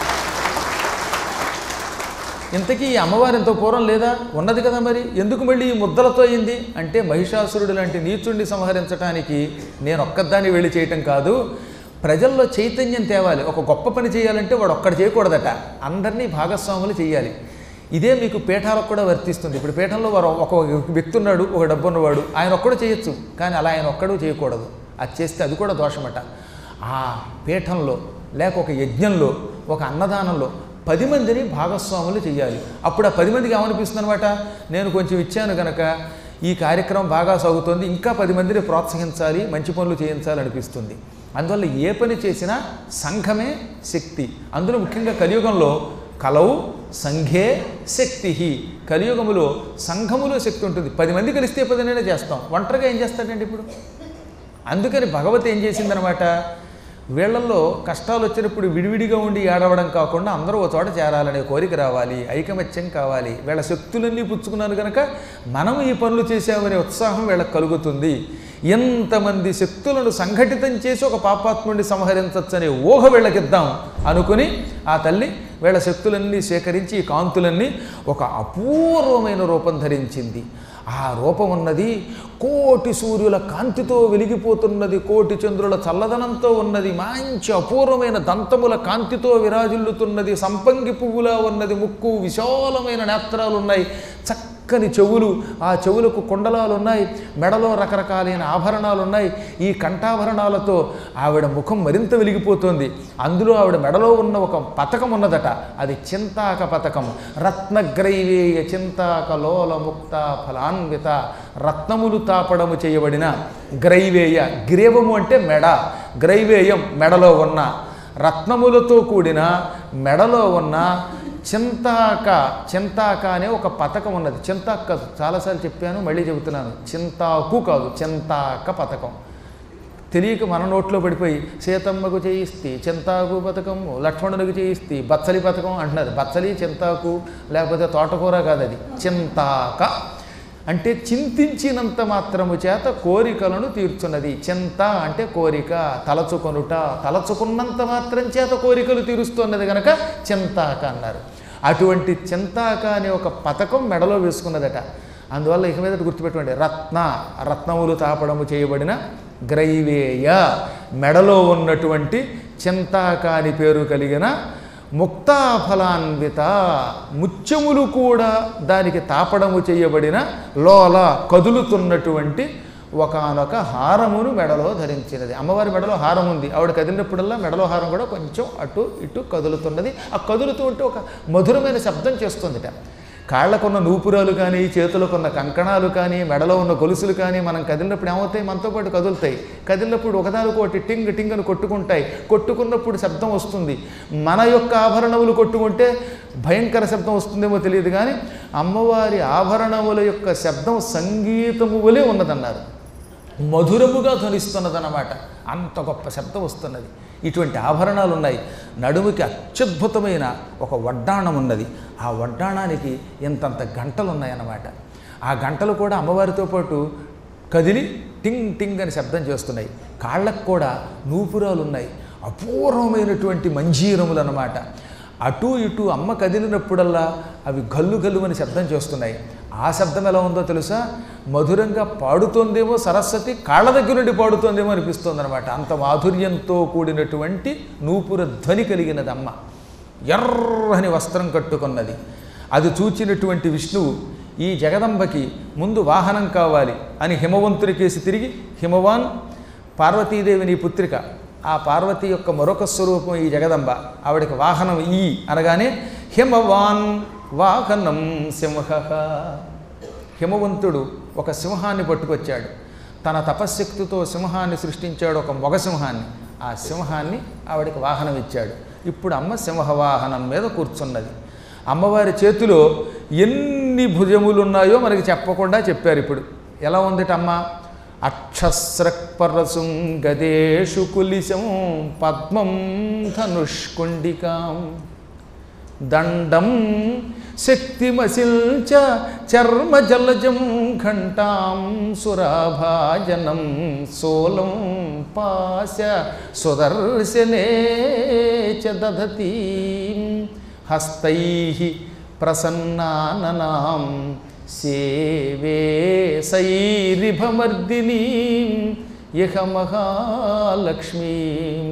ఇంతకీ ఈ అమ్మవారు ఎంతో పూర్వం లేదా? ఉన్నది కదా. మరి ఎందుకు మళ్ళీ ఈ ముద్దలతో అయింది అంటే, మహిషాసురుడు లాంటి నీచుడిని సంహరించడానికి నేను ఒక్కదాన్ని వెళ్ళి చేయటం కాదు, ప్రజల్లో చైతన్యం తేవాలి. ఒక గొప్ప పని చేయాలంటే వాడు ఒక్కడు చేయకూడదట, అందరినీ భాగస్వాములు చేయాలి. ఇదే మీకు పీఠాలకు కూడా వర్తిస్తుంది. ఇప్పుడు పీఠంలో వారు ఒక వ్యక్తి ఉన్నాడు, ఒక డబ్బు ఉన్నవాడు, ఆయన ఒక్కడు చేయొచ్చు, కానీ అలా ఆయన ఒక్కడు చేయకూడదు. అది చేస్తే అది కూడా దోషమట. ఆ పీఠంలో లేక ఒక యజ్ఞంలో, ఒక అన్నదానంలో పది మందిని భాగస్వాములు చేయాలి. అప్పుడు ఆ పది మందికి ఏమనిపిస్తుంది అనమాట, నేను కొంచెం ఇచ్చాను కనుక ఈ కార్యక్రమం బాగా సాగుతుంది, ఇంకా పది మందిని ప్రోత్సహించాలి, మంచి పనులు చేయించాలి అనిపిస్తుంది. అందువల్ల ఏ పని చేసినా సంఘమే శక్తి. అందులో ముఖ్యంగా కలియుగంలో కలవు సంఘే శక్తి. కలియుగములో సంఘములో శక్తి ఉంటుంది. పది మంది కలిస్తే పదినైనా చేస్తాం, ఒంటరిగా ఏం చేస్తాడండి ఇప్పుడు? అందుకని భగవతి ఏం చేసిందనమాట, వీళ్లలో కష్టాలు వచ్చినప్పుడు విడివిడిగా ఉండి ఏడవడం కాకుండా అందరూ ఒక చోట చేరాలనే కోరిక రావాలి, ఐకమత్యం కావాలి. వీళ్ళ శక్తులన్నీ పుచ్చుకున్నాను కనుక మనం ఈ పనులు చేసామనే ఉత్సాహం వీళ్ళకి కలుగుతుంది. ఎంతమంది శక్తులను సంఘటితం చేసి ఒక పాపాత్ముడిని సంహరించచ్చనే ఊహ వీళ్ళకిద్దాం అనుకుని ఆ తల్లి వీళ్ళ శక్తులన్నీ సేకరించి ఈ కాంతులన్నీ ఒక అపూర్వమైన రూపం ధరించింది. ఆ రూపం ఉన్నది కోటి సూర్యుల కాంతితో వెలిగిపోతున్నది, కోటి చంద్రుల చల్లదనంతో ఉన్నది, మంచి అపూర్వమైన దంతముల కాంతితో విరాజిల్లుతున్నది, సంపంగి పువ్వులా ఉన్నది, ముక్కు, విశాలమైన నేత్రాలు ఉన్నాయి, చక్కని చెవులు, ఆ చెవులకు కుండలాలు ఉన్నాయి, మెడలో రకరకాలైన ఆభరణాలు ఉన్నాయి. ఈ కంఠాభరణాలతో ఆవిడ ముఖం మరింత వెలిగిపోతుంది. అందులో ఆవిడ మెడలో ఉన్న ఒక పతకం ఉన్నదట, అది చింతాక పతకం. రత్నగ్రైవేయ చింతాక లోల ముక్త ఫలాన్విత, రత్నములు తాపడము చేయబడిన గ్రైవేయ, గ్రీవము అంటే మెడ, గ్రైవేయం మెడలో ఉన్న, రత్నములతో కూడిన మెడలో ఉన్న చింతాక. చింతాక అనే ఒక పథకం ఉన్నది. చింతాకు కాదు, చాలాసార్లు చెప్పాను, మళ్ళీ చెబుతున్నాను, చింతాకు కాదు, చింతాక పథకం. తెలియక మన నోట్లో పడిపోయి సీతమ్మకు చేయిస్తే చింతాకు పథకము, లక్ష్మణునికి చేయిస్తే బచ్చలి పథకం అంటున్నారు. బచ్చలి చింతాకు లేకపోతే తోటకూర కాదు, అది చింతాక అంటే చింతించినంత మాత్రము చేత కోరికలను తీర్చున్నది. చింత అంటే కోరిక, తలచుకొనుట, తలచుకున్నంత మాత్రం చేత కోరికలు తీరుస్తున్నది కనుక చింతాక అన్నారు. అటువంటి చింతాక అనే ఒక పథకం మెడలో వేసుకున్నదట. అందువల్ల ఇక మీద గుర్తుపెట్టుకోండి, రత్న, రత్నములు తాపడము చేయబడిన గ్రైవేయ, మెడలో ఉన్నటువంటి చింతాక అని పేరు కలిగిన ముక్తాఫలాన్విత, ముత్యములు కూడా దానికి తాపడము చేయబడిన లోల కదులుతున్నటువంటి ఒకానొక హారమును మెడలో ధరించినది. అమ్మవారి మెడలో హారం ఉంది, ఆవిడ కదిలినప్పుడల్లా మెడలో హారం కూడా కొంచెం అటు ఇటు కదులుతున్నది. ఆ కదులుతూ ఉంటే ఒక మధురమైన శబ్దం చేస్తుందిట. కాళ్లకున్న నూపురాలు కానీ, చేతులకున్న కంకణాలు కానీ, మెడలో ఉన్న గొలుసులు కానీ మనం కదిలినప్పుడు ఏమవుతాయి, మనతో పాటు కదులుతాయి. కదిలినప్పుడు ఒకదానికొకటి టింగ్ టింగ్ అని కొట్టుకుంటాయి. కొట్టుకున్నప్పుడు శబ్దం వస్తుంది. మన యొక్క ఆభరణములు కొట్టుకుంటే భయంకర శబ్దం వస్తుందేమో తెలియదు, కానీ అమ్మవారి ఆభరణముల యొక్క శబ్దం సంగీతము వలె ఉన్నదన్నారు. మధురముగా ధ్వనిస్తున్నదన్నమాట, అంత గొప్ప శబ్దం వస్తున్నది. ఇటువంటి ఆభరణాలు ఉన్నాయి. నడుముకి అత్యద్భుతమైన ఒక వడ్డాణం ఉన్నది. ఆ వడ్డాణానికి ఇంతంత గంటలు ఉన్నాయన్నమాట. ఆ గంటలు కూడా అమ్మవారితో పాటు కదిలి టింగ్ టింగ్ అని శబ్దం చేస్తున్నాయి. కాళ్ళకు కూడా నూపురాలు ఉన్నాయి, అపూర్వమైనటువంటి మంజీరములు అన్నమాట. అటు ఇటు అమ్మ కదిలినప్పుడల్లా అవి గల్లు గల్లు అని శబ్దం చేస్తున్నాయి. ఆ శబ్దం ఎలా ఉందో తెలుసా, మధురంగా పాడుతోందేమో సరస్వతి, కాళ్ళ దగ్గర నుండి పాడుతోందేమో అనిపిస్తుంది అనమాట. అంత మాధుర్యంతో కూడినటువంటి నూపుర ధ్వని కలిగినది అమ్మ. ఎర్రని వస్త్రం కట్టుకున్నది. అది చూచినటువంటి విష్ణువు ఈ జగదంబకి ముందు వాహనం కావాలి అని హిమవంతుని కేసి తిరిగి, హిమవాన్, పార్వతీదేవి నీ పుత్రిక, ఆ పార్వతి యొక్క మరొక స్వరూపం ఈ జగదంబ. ఆవిడకి వాహనం ఈ అనగానే హిమవాన్ వాహనం సింహ. హిమవంతుడు ఒక సింహాన్ని పట్టుకొచ్చాడు. తన తపశ్శక్తితో సింహాన్ని సృష్టించాడు, ఒక మొగ సింహాన్ని. ఆ సింహాన్ని ఆవిడకి వాహనం ఇచ్చాడు. ఇప్పుడు అమ్మ సింహవాహనం మీద కూర్చున్నది. అమ్మవారి చేతిలో ఎన్ని భుజములు ఉన్నాయో మనకి చెప్పకుండా చెప్పారు. ఇప్పుడు ఎలా ఉందిట అమ్మ? అక్షస్రక్పరసుం గదేషు కులిశం పద్మం ధనుష్కుండికాం దండం శక్తిమశిల్చ చర్మ జలజం ఘంటాం సురాభాజనం సోలం పాశ సుదర్శనే చ దధతి హస్తైః ప్రసన్నాననాం సేవే సైరిభమర్దినీం ఇహ మహాలక్ష్మీం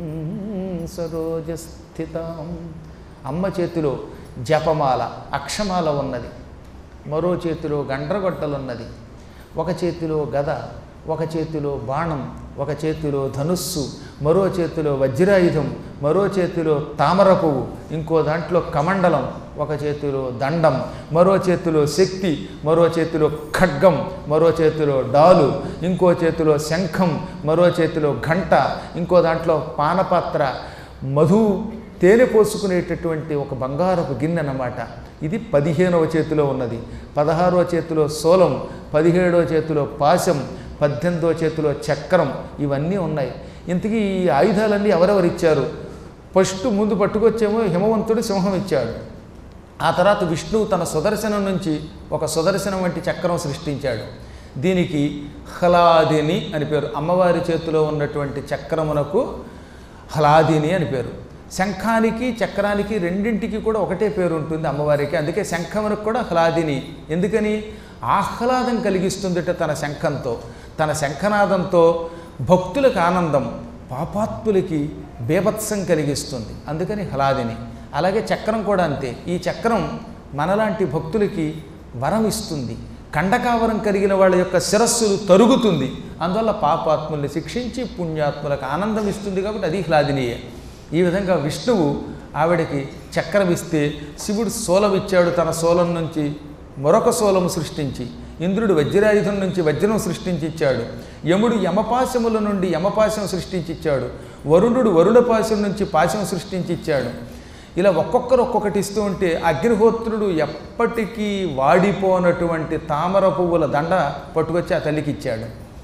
సరోజస్థితాం. అమ్మ చేతిలో జపమాల అక్షమాల ఉన్నది, మరో చేతిలో గండ్రగొట్టలున్నది, ఒక చేతిలో గద, ఒక చేతిలో బాణం, ఒక చేతిలో ధనుస్సు, మరో చేతిలో వజ్రాయుధం, మరో చేతిలో తామర పువ్వు, ఇంకో దాంట్లో కమండలం, ఒక చేతిలో దండం, మరో చేతిలో శక్తి, మరో చేతిలో ఖడ్గం, మరో చేతిలో డాలు, ఇంకో చేతిలో శంఖం, మరో చేతిలో ఘంట, ఇంకో దాంట్లో పానపాత్ర, మధు తేనె పోసుకునేటటువంటి ఒక బంగారపు గిన్నె అన్నమాట. ఇది పదిహేనవ చేతిలో ఉన్నది. పదహారవ చేతిలో సోలం, పదిహేడవ చేతిలో పాశం, పద్దెనిమిదవ చేతిలో చక్రం, ఇవన్నీ ఉన్నాయి. ఇంతకీ ఈ ఆయుధాలన్నీ ఎవరెవరు ఇచ్చారు? ఫస్ట్ ముందు పట్టుకొచ్చేమో హిమవంతుడు సింహం ఇచ్చాడు. ఆ తర్వాత విష్ణువు తన సుదర్శనం నుంచి ఒక సుదర్శనం వంటి చక్రం సృష్టించాడు. దీనికి హ్లాదిని అని పేరు. అమ్మవారి చేతిలో ఉన్నటువంటి చక్రమునకు హ్లాదిని అని పేరు. శంఖానికి చక్రానికి రెండింటికి కూడా ఒకటే పేరు ఉంటుంది అమ్మవారికి. అందుకే శంఖమునకు కూడా హ్లాదిని. ఎందుకని? ఆహ్లాదం కలిగిస్తుందిట తన శంఖంతో. తన శంఖనాదంతో భక్తులకు ఆనందం, పాపాత్ములకి బీభత్సం కలిగిస్తుంది. అందుకని హ్లాదిని. అలాగే చక్రం కూడా అంతే. ఈ చక్రం మనలాంటి భక్తులకి వరం ఇస్తుంది. కండకావరం కలిగిన వాళ్ళ యొక్క శిరస్సులు తరుగుతుంది. అందువల్ల పాపాత్ముల్ని శిక్షించి పుణ్యాత్ములకు ఆనందం ఇస్తుంది. కాబట్టి అది హ్లాదినియే. ఈ విధంగా విష్ణువు ఆవిడకి చక్రం ఇస్తే శివుడు సోలం ఇచ్చాడు. తన సోలం నుంచి మరొక సోలము సృష్టించి, ఇంద్రుడు వజ్రాయుధం నుంచి వజ్రం సృష్టించి ఇచ్చాడు. యముడు యమపాశముల నుండి యమపాశం సృష్టించి ఇచ్చాడు. వరుణుడు వరుణపాశం నుంచి పాశం సృష్టించి ఇచ్చాడు. ఇలా ఒక్కొక్కరు ఒక్కొక్కటి ఇస్తూ ఉంటే అగ్నిహోత్రుడు ఎప్పటికీ వాడిపోనటువంటి తామర పువ్వుల దండ పట్టుకొచ్చి ఆ తల్లికి ఇచ్చాడు.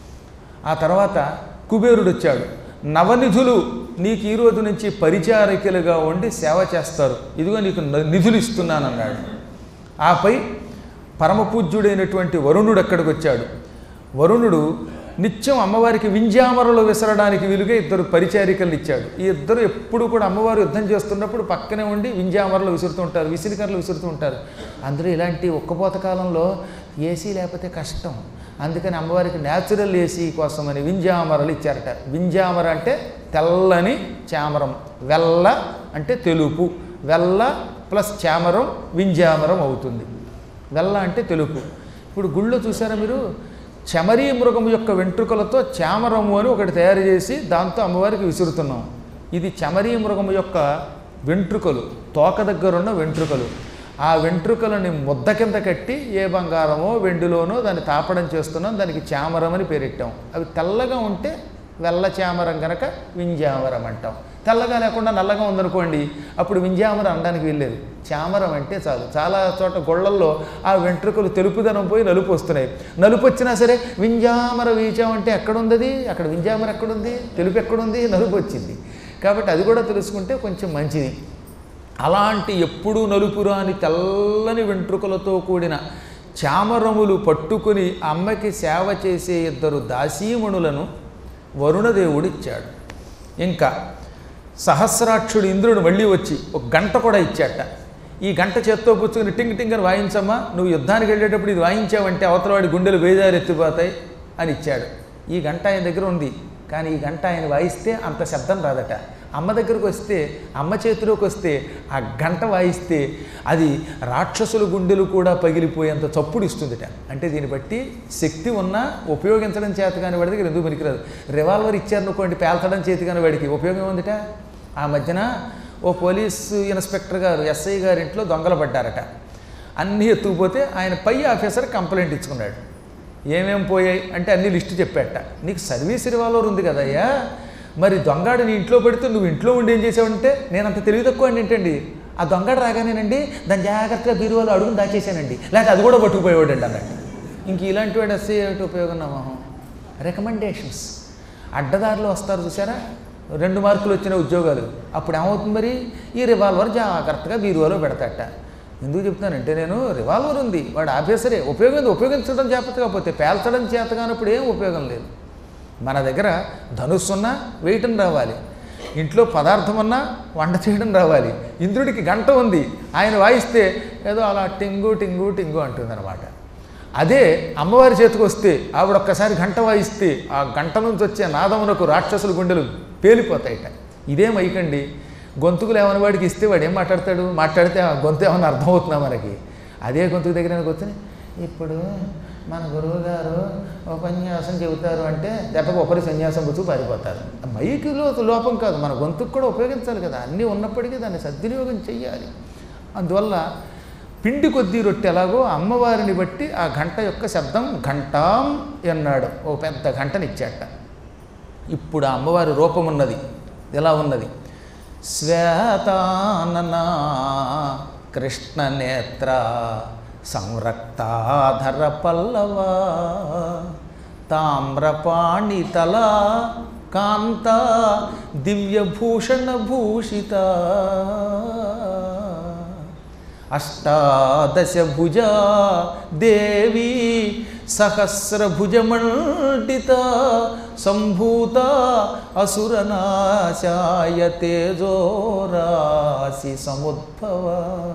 ఆ తర్వాత కుబేరుడు వచ్చాడు. నవనిధులు నీకు ఈరోజు నుంచి పరిచారికలుగా ఉండి సేవ చేస్తారు, ఇదిగో నీకు నిధులు ఇస్తున్నానన్నాడు. ఆపై పరమపూజ్యుడైనటువంటి వరుణుడు అక్కడికి వచ్చాడు. వరుణుడు నిత్యం అమ్మవారికి వింజామరలు విసరడానికి వీలుగా ఇద్దరు పరిచారికలను ఇచ్చాడు. ఈ ఇద్దరు ఎప్పుడు కూడా అమ్మవారు యుద్ధం చేస్తున్నప్పుడు పక్కనే ఉండి వింజామరలు విసురుతూ ఉంటారు, విసిరికర్రలు విసురుతూ ఉంటారు. అందరూ ఇలాంటి ఒక్కపోత కాలంలో ఏసీ లేకపోతే కష్టం. అందుకని అమ్మవారికి న్యాచురల్ ఏసీ కోసమని వింజామరలు ఇచ్చారట. వింజామర అంటే తెల్లని చామరం, వెల్ల అంటే తెలుపు, వెల్ల ప్లస్ చామరం వింజామరం అవుతుంది. వెల్ల అంటే తెలుపు. ఇప్పుడు గుళ్ళో చూసారా మీరు, చమరీ మృగము యొక్క వెంట్రుకలతో చామరము అని ఒకటి తయారు చేసి దాంతో అమ్మవారికి విసురుతున్నాం. ఇది చమరీ మృగము యొక్క వెంట్రుకలు, తోక దగ్గరున్న వెంట్రుకలు. ఆ వెంట్రుకలని ముద్ద కింద కట్టి ఏ బంగారమో వెండిలోనో దాన్ని తాపడం చేస్తున్నాం. దానికి చామరం అని పేరెట్టాం. అవి తెల్లగా ఉంటే వెల్ల చామరం కనుక వింజామరం అంటాం. తెల్లగా లేకుండా నల్లగా ఉందనుకోండి, అప్పుడు వింజామరం అనడానికి వీల్లేదు. చామరం అంటే చాలు. చాలా చోట గొళ్ళల్లో ఆ వెంట్రుకలు తెలుపుదనం పోయి నలుపు వస్తున్నాయి. నలుపు వచ్చినా సరే వింజామర వీచామంటే ఎక్కడుంది? అక్కడ వింజామర ఎక్కడుంది? తెలుపు ఎక్కడుంది? నలుపు వచ్చింది. కాబట్టి అది కూడా తెలుసుకుంటే కొంచెం మంచిది. అలాంటి ఎప్పుడూ నలుపు రాని తెల్లని వెంట్రుకలతో కూడిన చామరములు పట్టుకుని అమ్మకి సేవ చేసే ఇద్దరు దాసీమణులను వరుణదేవుడు ఇచ్చాడు. ఇంకా సహస్రాక్షుడు ఇంద్రుడు మళ్ళీ వచ్చి ఒక గంట కూడా ఇచ్చాట. ఈ గంట చేత్తో పుచ్చుకుని టింగ్ టింగ్ అని వాయించమ్మా, నువ్వు యుద్ధానికి వెళ్ళేటప్పుడు ఇది వాయించావంటే అవతలవాడి గుండెలు బేజారు ఎత్తిపోతాయి అని ఇచ్చాడు. ఈ గంట ఆయన దగ్గర ఉంది, కానీ ఈ గంట ఆయన వాయిస్తే అంత శబ్దం రాదట. అమ్మ దగ్గరకు వస్తే అమ్మ చేతిలోకి వస్తే ఆ గంట వాయిస్తే అది రాక్షసుల గుండెలు కూడా పగిలిపోయేంత చప్పుడు ఇస్తుందిట. అంటే దీన్ని బట్టి శక్తి ఉన్నా ఉపయోగించడం చేత కాని వాడి దగ్గర ఎందుకు పనికిరాదు. రివాల్వర్ ఇచ్చారనుకోండి పేల్చడం చేతి కాని వాడికి ఉపయోగం ఉందిట. ఆ మధ్యన ఓ పోలీసు ఇన్స్పెక్టర్ గారు ఎస్ఐ గారి ఇంట్లో దొంగలు పడ్డారట. అన్నీ ఎత్తుకుపోతే ఆయన పై ఆఫీసర్ కంప్లైంట్ ఇచ్చుకున్నాడు. ఏమేం పోయాయి అంటే అన్ని లిస్టు చెప్పాట. నీకు సర్వీస్ రివాల్వర్ ఉంది కదయ్యా, మరి దొంగాడు నీ ఇంట్లో పెడితే నువ్వు ఇంట్లో ఉండి ఏం చేసావంటే నేను అంత తెలివి తక్కువ అండి ఏంటండి, ఆ దొంగాడు రాగానేనండి దాన్ని జాగ్రత్తగా బీరువాలో అడుగుని దాచేసానండి, లేకపోతే అది కూడా పట్టుకుపోయేవాడండి అన్నట్టు. ఇంక ఇలాంటి వాడు ఎస్ఐ ఏమిటి ఉపయోగం నమ్మహం. రికమెండేషన్స్ అడ్డదారులు వస్తారు చూసారా, రెండు మార్కులు వచ్చిన ఉద్యోగాలు. అప్పుడు ఏమవుతుంది మరి, ఈ రివాల్వర్ జాగ్రత్తగా బీరువాలో పెడతాట. ఎందుకు చెప్తానంటే నేను రివాల్వర్ ఉంది, వాడు ఆఫీసరే, ఉపయోగం ఉపయోగించడం చేత కాకపోతే పేల్చడం చేత కానప్పుడు ఏం ఉపయోగం లేదు. మన దగ్గర ధనుస్సు ఉన్నా వేయటం రావాలి, ఇంట్లో పదార్థం ఉన్నా వంట చేయడం రావాలి. ఇంద్రుడికి గంట ఉంది, ఆయన వాయిస్తే ఏదో అలా టింగు టింగు టింగు అంటుందన్నమాట. అదే అమ్మవారి చేతికి వస్తే ఆవిడ ఒక్కసారి గంట వాయిస్తే ఆ గంట నుంచి వచ్చే నాదమునకు రాక్షసుల గుండెలు పేలిపోతాయిట. ఇదేం అయికండి, గొంతుకులు ఏమని వాడికి ఇస్తే వాడు ఏం మాట్లాడతాడు, మాట్లాడితే ఆ గొంతు ఏమన్నా అర్థమవుతుందా మనకి. అదే గొంతుకు దగ్గర కూర్చొని ఇప్పుడు మన గురువు గారు ఉపన్యాసం చెబుతారు అంటే దెబ్బకు ఒకరి సన్యాసం కూర్చు పారిపోతారు. మైకిలో లోపం కాదు, మన గొంతుకు కూడా ఉపయోగించాలి కదా. అన్నీ ఉన్నప్పటికీ దాన్ని సద్వినియోగం చెయ్యాలి. అందువల్ల పిండి కొద్దీ రొట్టె ఎలాగో అమ్మవారిని బట్టి ఆ గంట యొక్క శబ్దం ఘంటాం అన్నాడు, ఓ పెద్ద గంటనిచ్చాట. ఇప్పుడు ఆ అమ్మవారి రూపం ఉన్నది, ఎలా ఉన్నది, శ్వేతానన కృష్ణనేత్ర సంరక్తాధర పల్లవ తామ్రపాణితల కాంత దివ్యభూషణ భూషిత అష్టాదశ భుజ దేవి సహస్రభుజమండిత సంభూత అసురనాశాయ తేజోరాశి సముద్భవ.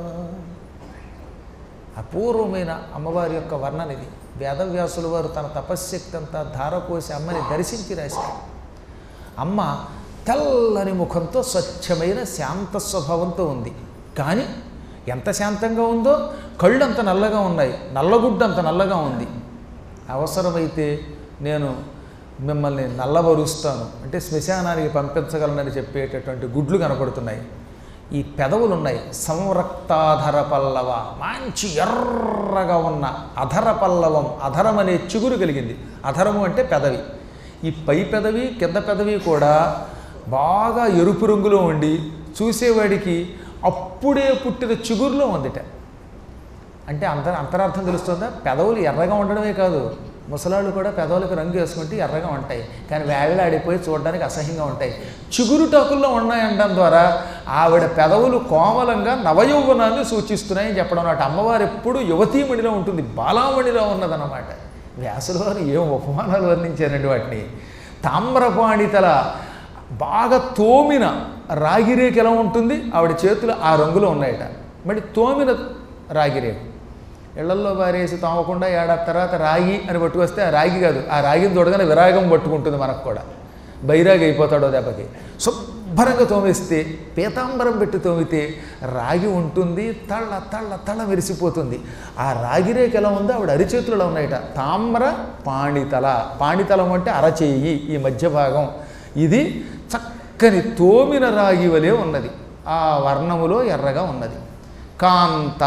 అపూర్వమైన అమ్మవారి యొక్క వర్ణన ఇది. వేదవ్యాసుల వారు తన తపశ్శక్తి అంతా ధారపోసి అమ్మని దర్శించి రాశారు. అమ్మ తెల్లని ముఖంతో స్వచ్ఛమైన శాంత స్వభావంతో ఉంది. కానీ ఎంత శాంతంగా ఉందో కళ్ళు అంత నల్లగా ఉన్నాయి, నల్లగుడ్డ అంత నల్లగా ఉంది. అవసరమైతే నేను మిమ్మల్ని నల్లబరుస్తాను అంటే శ్మశానానికి పంపించగలనని చెప్పేటటువంటి గుడ్లు కనపడుతున్నాయి. ఈ పెదవులు ఉన్నాయి, సంరక్తాధర పల్లవ, మంచి ఎర్రగా ఉన్న అధర పల్లవం, అధరం అనే చిగురు కలిగింది. అధరము అంటే పెదవి. ఈ పై పెదవి కింద పెదవి కూడా బాగా ఎరుపు రంగులో ఉండి చూసేవాడికి అప్పుడే పుట్టిన చిగురులో ఉందిట. అంటే అంత అంతరార్థం తెలుస్తుందా, పెదవులు ఎర్రగా ఉండడమే కాదు, ముసలాళ్ళు కూడా పెదవులకు రంగు వేసుకుంటే ఎర్రగా ఉంటాయి, కానీ వేవిలాడిపోయి చూడడానికి అసహ్యంగా ఉంటాయి. చిగురుటాకుల్లో ఉన్నాయనడం ద్వారా ఆవిడ పెదవులు కోమలంగా నవయౌవనాన్ని సూచిస్తున్నాయని చెప్పడం అన్నమాట. అమ్మవారు ఎప్పుడు యువతీమణిలో ఉంటుంది, బాలామణిలో ఉన్నదన్నమాట. వ్యాసుల వారు ఏం ఉపమానాలు వర్ణించారండి వాటిని. తామ్రపాణితల బాగా తోమిన రాగిరేకు ఎలా ఉంటుంది, ఆవిడ చేతులు ఆ రంగులో ఉన్నాయట. మళ్ళీ తోమిన రాగిరేకు ఇళ్లల్లో పారేసి తోమకుండా ఏడాది తర్వాత రాగి అని పట్టుకొస్తే ఆ రాగి కాదు, ఆ రాగిని చూడగానే విరాగం పట్టుకుంటుంది మనకు కూడా, బైరాగి అయిపోతాడో దెబ్బకి. శుభ్రంగా తోమిస్తే పీతాంబరం పెట్టి తోమితే రాగి ఉంటుంది, తళ్ళ తళ్ళ తళ్ళ మెరిసిపోతుంది. ఆ రాగిరేకు ఎలా ఉందో ఆవిడ అరిచేతులలో ఉన్నాయట. తామ్ర పాణితల, పాణితలం అంటే అరచేయి, ఈ మధ్య భాగం. ఇది చక్కని తోమిన రాగి వలె ఉన్నది, ఆ వర్ణములో ఎర్రగా ఉన్నది. కాంత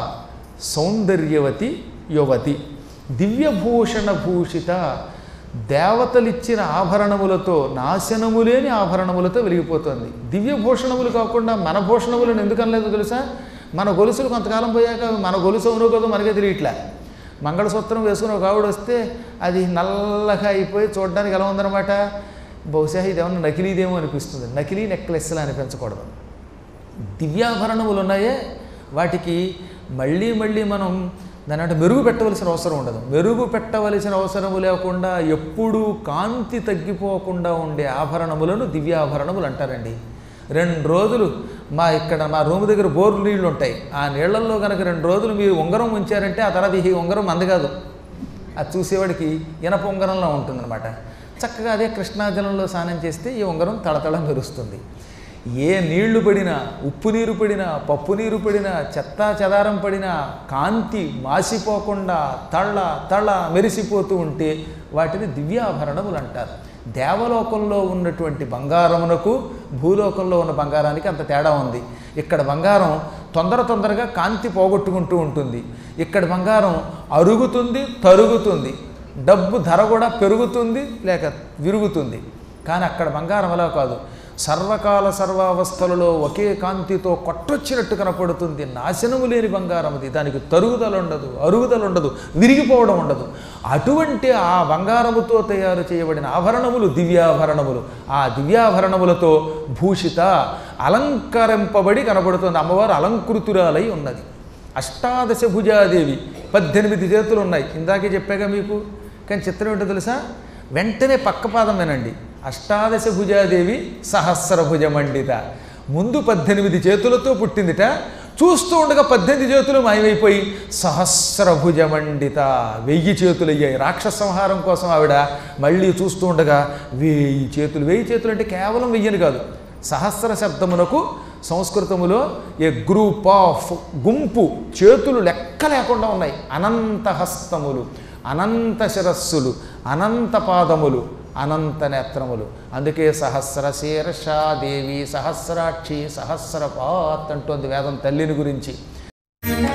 సౌందర్యవతి యువతి, దివ్యభూషణ భూషిత, దేవతలిచ్చిన ఆభరణములతో, నాశనము లేని ఆభరణములతో వెలిగిపోతుంది. దివ్యభూషణములు కాకుండా మన భూషణములను ఎందుకు అనలేదు తెలుసా, మన గొలుసులు కొంతకాలం పోయాక మన గొలుసు అవునో కదా మనకే తెలియట్లే. మంగళసూత్రం వేసుకుని ఒక ఆవిడ వస్తే అది నల్లగా అయిపోయి చూడడానికి ఎలా ఉందన్నమాట. బహుశా ఇదేమన్నా నకిలీదేమో అనిపిస్తుంది. నకిలీ నెక్లెస్లా అనిపించకూడదు. దివ్యాభరణములు ఉన్నాయే వాటికి మళ్ళీ మళ్ళీ మనం దాని అంటే మెరుగు పెట్టవలసిన అవసరం ఉండదు. మెరుగు పెట్టవలసిన అవసరము లేకుండా ఎప్పుడూ కాంతి తగ్గిపోకుండా ఉండే ఆభరణములను దివ్యాభరణములు అంటారండి. రెండు రోజులు మా ఇక్కడ మా రూమ్ దగ్గర బోర్లు నీళ్ళు ఉంటాయి, ఆ నీళ్లలో కనుక రెండు రోజులు మీరు ఉంగరం ఉంచారంటే ఆ తర్వాత ఈ ఉంగరం అందగాదు, అది చూసేవాడికి ఇనప ఉంగరంలో ఉంటుందన్నమాట. చక్కగా అదే కృష్ణాజలంలో స్నానం చేస్తే ఈ ఉంగరం తళతళ మెరుస్తుంది. ఏ నీళ్లు పడినా, ఉప్పు నీరు పడినా, పప్పు నీరు పడినా, చెత్తా చెదారం పడినా కాంతి మాసిపోకుండా తళ్ళ తళ్ళ మెరిసిపోతూ ఉంటే వాటిని దివ్యాభరణములు అంటారు. దేవలోకంలో ఉన్నటువంటి బంగారమునకు భూలోకంలో ఉన్న బంగారానికి అంత తేడా ఉంది. ఇక్కడ బంగారం తొందర తొందరగా కాంతి పోగొట్టుకుంటూ ఉంటుంది, ఇక్కడ బంగారం అరుగుతుంది, తరుగుతుంది, డబ్బు ధర కూడా పెరుగుతుంది లేక విరుగుతుంది. కానీ అక్కడ బంగారం అలా కాదు, సర్వకాల సర్వావస్థలలో ఒకే కాంతితో కొట్టొచ్చినట్టు కనపడుతుంది. నాశనము లేని బంగారం అది, దానికి తరుగుదల ఉండదు, అరుగుదల ఉండదు, విరిగిపోవడం ఉండదు. అటువంటి ఆ బంగారముతో తయారు చేయబడిన ఆభరణములు దివ్యాభరణములు. ఆ దివ్యాభరణములతో భూషిత అలంకరింపబడి కనబడుతుంది. అమ్మవారు అలంకృతురాలై ఉన్నది. అష్టాదశ భుజాదేవి, పద్దెనిమిది చేతులు ఉన్నాయి, ఇందాకే చెప్పాగా మీకు. కానీ చిత్రం ఏంటో తెలుసా? వెంటనే పక్కపాదం వినండి. అష్టాదశ భుజాదేవి సహస్ర భుజమండిత. ముందు పద్దెనిమిది చేతులతో పుట్టిందిట, చూస్తూ ఉండగా పద్దెనిమిది చేతులు మాయమైపోయి సహస్ర భుజమండిత, వెయ్యి చేతులు అయ్యాయి. రాక్షస సంహారం కోసం ఆవిడ మళ్ళీ చూస్తూ ఉండగా వెయ్యి చేతులు. వెయ్యి చేతులు అంటే కేవలం వెయ్యని కాదు, సహస్ర శబ్దమునకు సంస్కృతములో ఏ గ్రూప్ ఆఫ్, గుంపు, చేతులు లెక్క లేకుండా ఉన్నాయి. అనంత హస్తములు, అనంత శిరస్సులు, అనంత పాదములు, అనంత నేత్రములు. అందుకే సహస్ర శీర్షాదేవి సహస్రాక్షి సహస్రపాత్ అంటోంది వేదం తల్లిని గురించి.